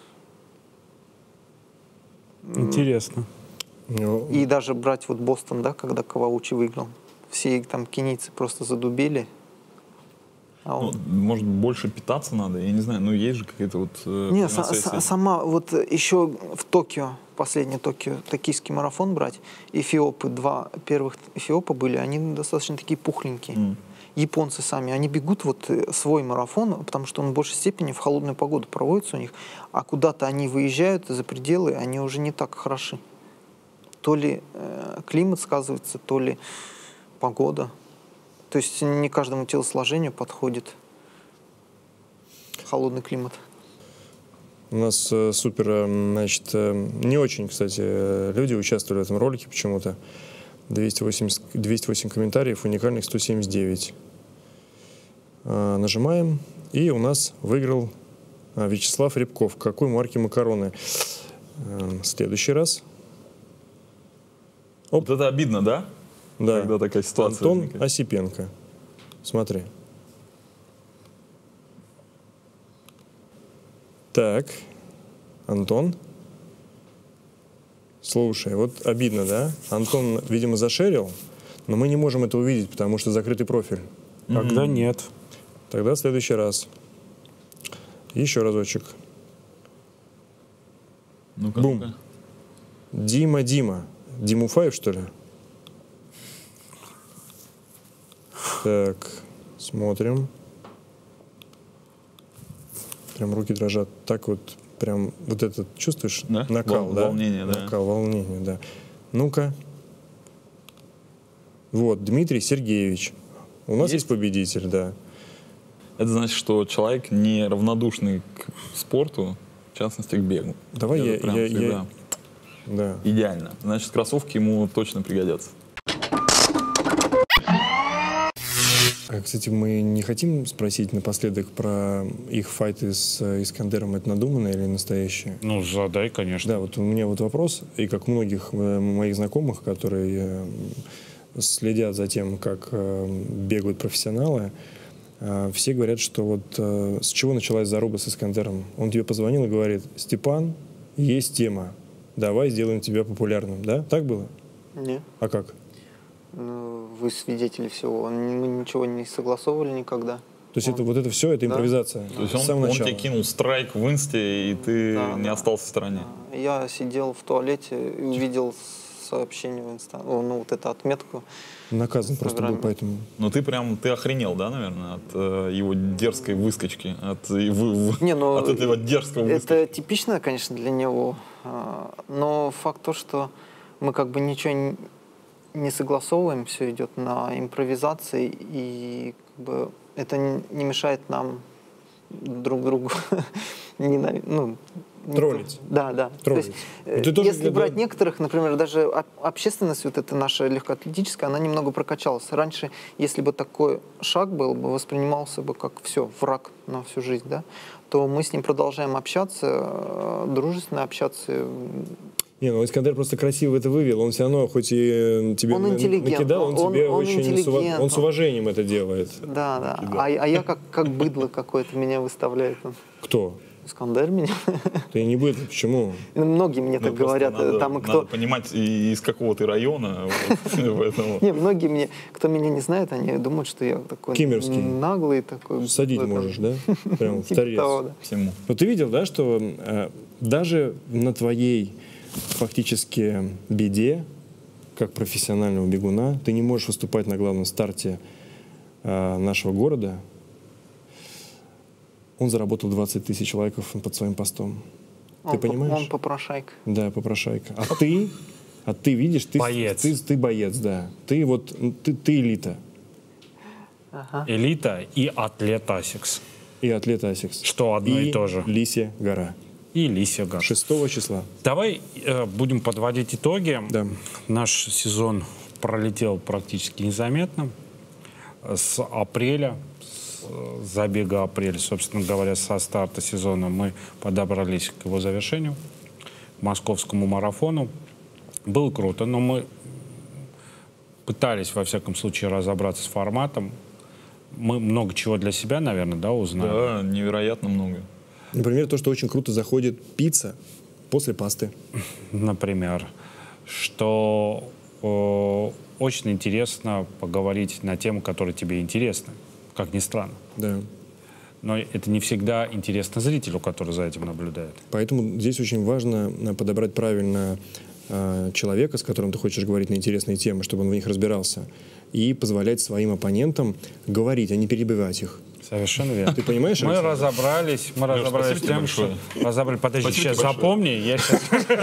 Интересно. Ну, И даже брать вот Бостон, да, когда Каваучи выиграл, все там кенийцы просто задубели. А Ну, он... может, больше питаться надо? Я не знаю, ну есть же какая-то вот... э, Не, са- взаимосвязь с са- этим. сама вот еще в Токио, последний Токио, токийский марафон брать, эфиопы, два первых эфиопа были, они достаточно такие пухленькие. М. Японцы сами, они бегут вот э, свой марафон, потому что он в большей степени в холодную погоду проводится у них, а куда-то они выезжают за пределы, они уже не так хороши. То ли э, климат сказывается, то ли погода. То есть не каждому телосложению подходит холодный климат. У нас э, супер, э, значит, э, не очень, кстати, э, люди участвовали в этом ролике почему-то. двести восемьдесят, двести восемь комментариев, уникальных сто семьдесят девять. Э, нажимаем, и у нас выиграл э, Вячеслав Рябков. Какой марки макароны? Э, следующий раз. Вот это обидно, да? Да. Когда такая ситуация Антон возникает. Осипенко. Смотри. Так, Антон. Слушай, вот обидно, да? Антон, видимо, зашерил, но мы не можем это увидеть, потому что закрытый профиль. Тогда нет. Тогда в следующий раз. Еще разочек. Ну-ка, Бум. ну-ка. Дима, Дима. Димуфаев, что ли? Так, смотрим. Прям руки дрожат. Так вот, прям, вот это, чувствуешь? Да? Накал, Вол- да? волнение, да. Накал, волнение, да. Ну-ка. Вот, Дмитрий Сергеевич. У нас есть, Есть? победитель, да. Это значит, что человек не равнодушный к спорту, в частности, к бегу. Давай Это я- прям я- всегда я- Да. идеально. Значит, кроссовки ему точно пригодятся. А, кстати, мы не хотим спросить напоследок про их файты с Искандером. Это надуманное или настоящее? Ну, задай, конечно. Да, вот у меня вот вопрос, и как многих э, моих знакомых, которые э, следят за тем, как э, бегают профессионалы, э, все говорят, что вот э, с чего началась заруба с Искандером? Он тебе позвонил и говорит: Степан, есть тема, давай сделаем тебя популярным, да? Так было? Нет. А как? Ну, вы свидетели всего. Он- Мы ничего не согласовывали никогда. То есть это вот это все, это импровизация? То есть с он, самого он начала. тебе кинул страйк в инсте, и ты Да, не да. остался в стороне. Я сидел в туалете и увидел сообщение в инста, о, ну вот эту отметку. Наказан просто был, Инстаграме. поэтому... Ну ты прям, ты охренел, да, наверное, от э, его дерзкой выскочки, от, и вы- в- Не, ну, от этого дерзкого выскочки. Это типично, конечно, для него. а, Но факт то, что мы как бы ничего не- не согласовываем, все идет на импровизации, и как бы это не не мешает нам друг другу ненави- ну, не Троллить. то- Да, да. То Троллить. есть, Ну, э, ты тоже если для- брать некоторых, например, даже об- общественность, вот эта наша легкоатлетическая, она немного прокачалась. Раньше, если бы такой шаг был, бы воспринимался бы как все, враг на всю жизнь, да, то мы с ним продолжаем общаться, э, дружественно общаться. Не, ну Искандер просто красиво это вывел. Он все равно, хоть и тебе Он на- интеллигент, накидал, он, он- тебе он очень с ува- интеллигент, он с он- уважением это делает. Да, да. А, а я как, как быдло какое-то меня выставляет. Он. Кто? Искандер меня. Ты не будет, почему? Ну, многие мне Ну, так просто говорят. надо, Там и надо кто... понимать, и- из какого ты района. вот, поэтому- Не, многие мне, кто меня не знает, они думают, что я такой Кемеровский. наглый такой. Садить в этом. можешь, да? Прям в Типа торец. того, да. Всему. Но ты видел, да, что э, даже на твоей фактически беде, как профессионального бегуна, ты не можешь выступать на главном старте э, нашего города. Он заработал двадцать тысяч лайков под своим постом. Он Ты по- понимаешь? Он попрошайка. Да, попрошайка. А ты, а ты видишь, ты, Боец. ты, ты боец, да. Ты вот, ты, ты элита Элита и атлет Асикс. и атлет Асикс. Что одно и, то же. Лисья гора. И Лисия Гаш. шестого числа. Давай э, будем подводить итоги. Да. Наш сезон пролетел практически незаметно. С апреля, с э, забега апреля, собственно говоря, со старта сезона мы подобрались к его завершению, к московскому марафону. Было круто, но мы пытались, во всяком случае, разобраться с форматом. Мы много чего для себя, наверное, да, узнали. Да, невероятно много. Например, то, что очень круто заходит пицца после пасты. Например, что э, очень интересно поговорить на тему, которая тебе интересна, как ни странно. Да. Но это не всегда интересно зрителю, который за этим наблюдает. Поэтому здесь очень важно э, подобрать правильно э, человека, с которым ты хочешь говорить на интересные темы, чтобы он в них разбирался, и позволять своим оппонентам говорить, а не перебивать их. Совершенно верно. Ты понимаешь, Мы Александр? разобрались, мы Леш, разобрались с спасибо тебе тем, что... большое. Разобрались, подожди, Спасибо сейчас тебе большое. запомни, я сейчас...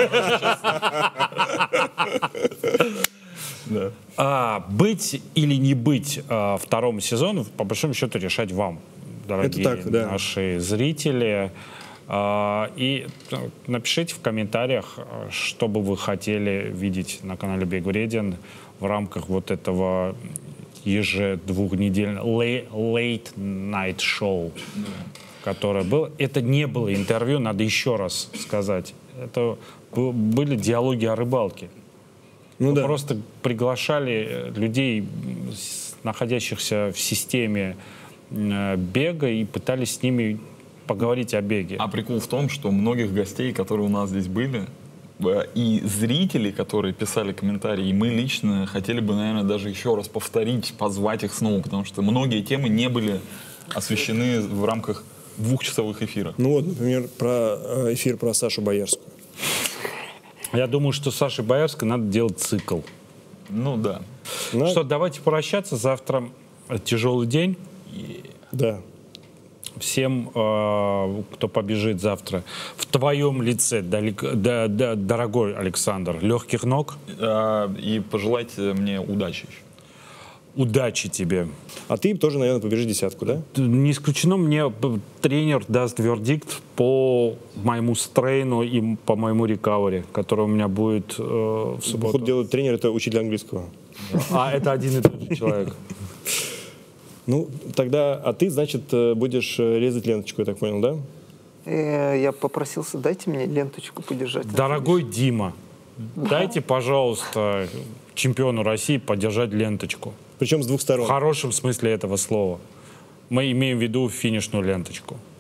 Да. А, быть или не быть а, второму сезону, по большому счету, решать вам, дорогие Это так, да. наши зрители. А, и ну, напишите в комментариях, а, что бы вы хотели видеть на канале Бег Вреден в рамках вот этого ежедвухнедельного late, late night show, которое было. Это не было интервью, надо еще раз сказать. Это б- были диалоги о рыбалке. Ну Мы да. просто приглашали людей, м, с- находящихся в системе э, бега, и пытались с ними поговорить о беге. А прикол в том, что многих гостей, которые у нас здесь были, э, и зрители, которые писали комментарии, и мы лично хотели бы, наверное, даже еще раз повторить, позвать их снова, потому что многие темы не были освещены в рамках двухчасовых эфиров. Ну вот, например, про э, эфир про Сашу Боярскую. Я думаю, что с Сашей Боярской надо делать цикл. Ну да. На- Что, давайте прощаться. Завтра тяжелый день. Да. Всем, э, кто побежит завтра, в твоем лице, далеко- да- да- дорогой Александр, легких ног, А, И пожелайте мне удачи еще. удачи тебе. А ты тоже, наверное, побежишь десятку, да? Не исключено, мне п- тренер даст вердикт по моему стрейну и по моему рекавери, который у меня будет э, в субботу. Поход делает тренер, это учитель английского. А это один и тот же человек. Ну, тогда, а ты, значит, будешь резать ленточку, я так понял, да? Э, Я попросился, дайте мне ленточку подержать. Дорогой Дима, дайте, пожалуйста, чемпиону России подержать ленточку. Причем с двух В сторон. хорошем смысле этого слова. Мы имеем в виду финишную ленточку.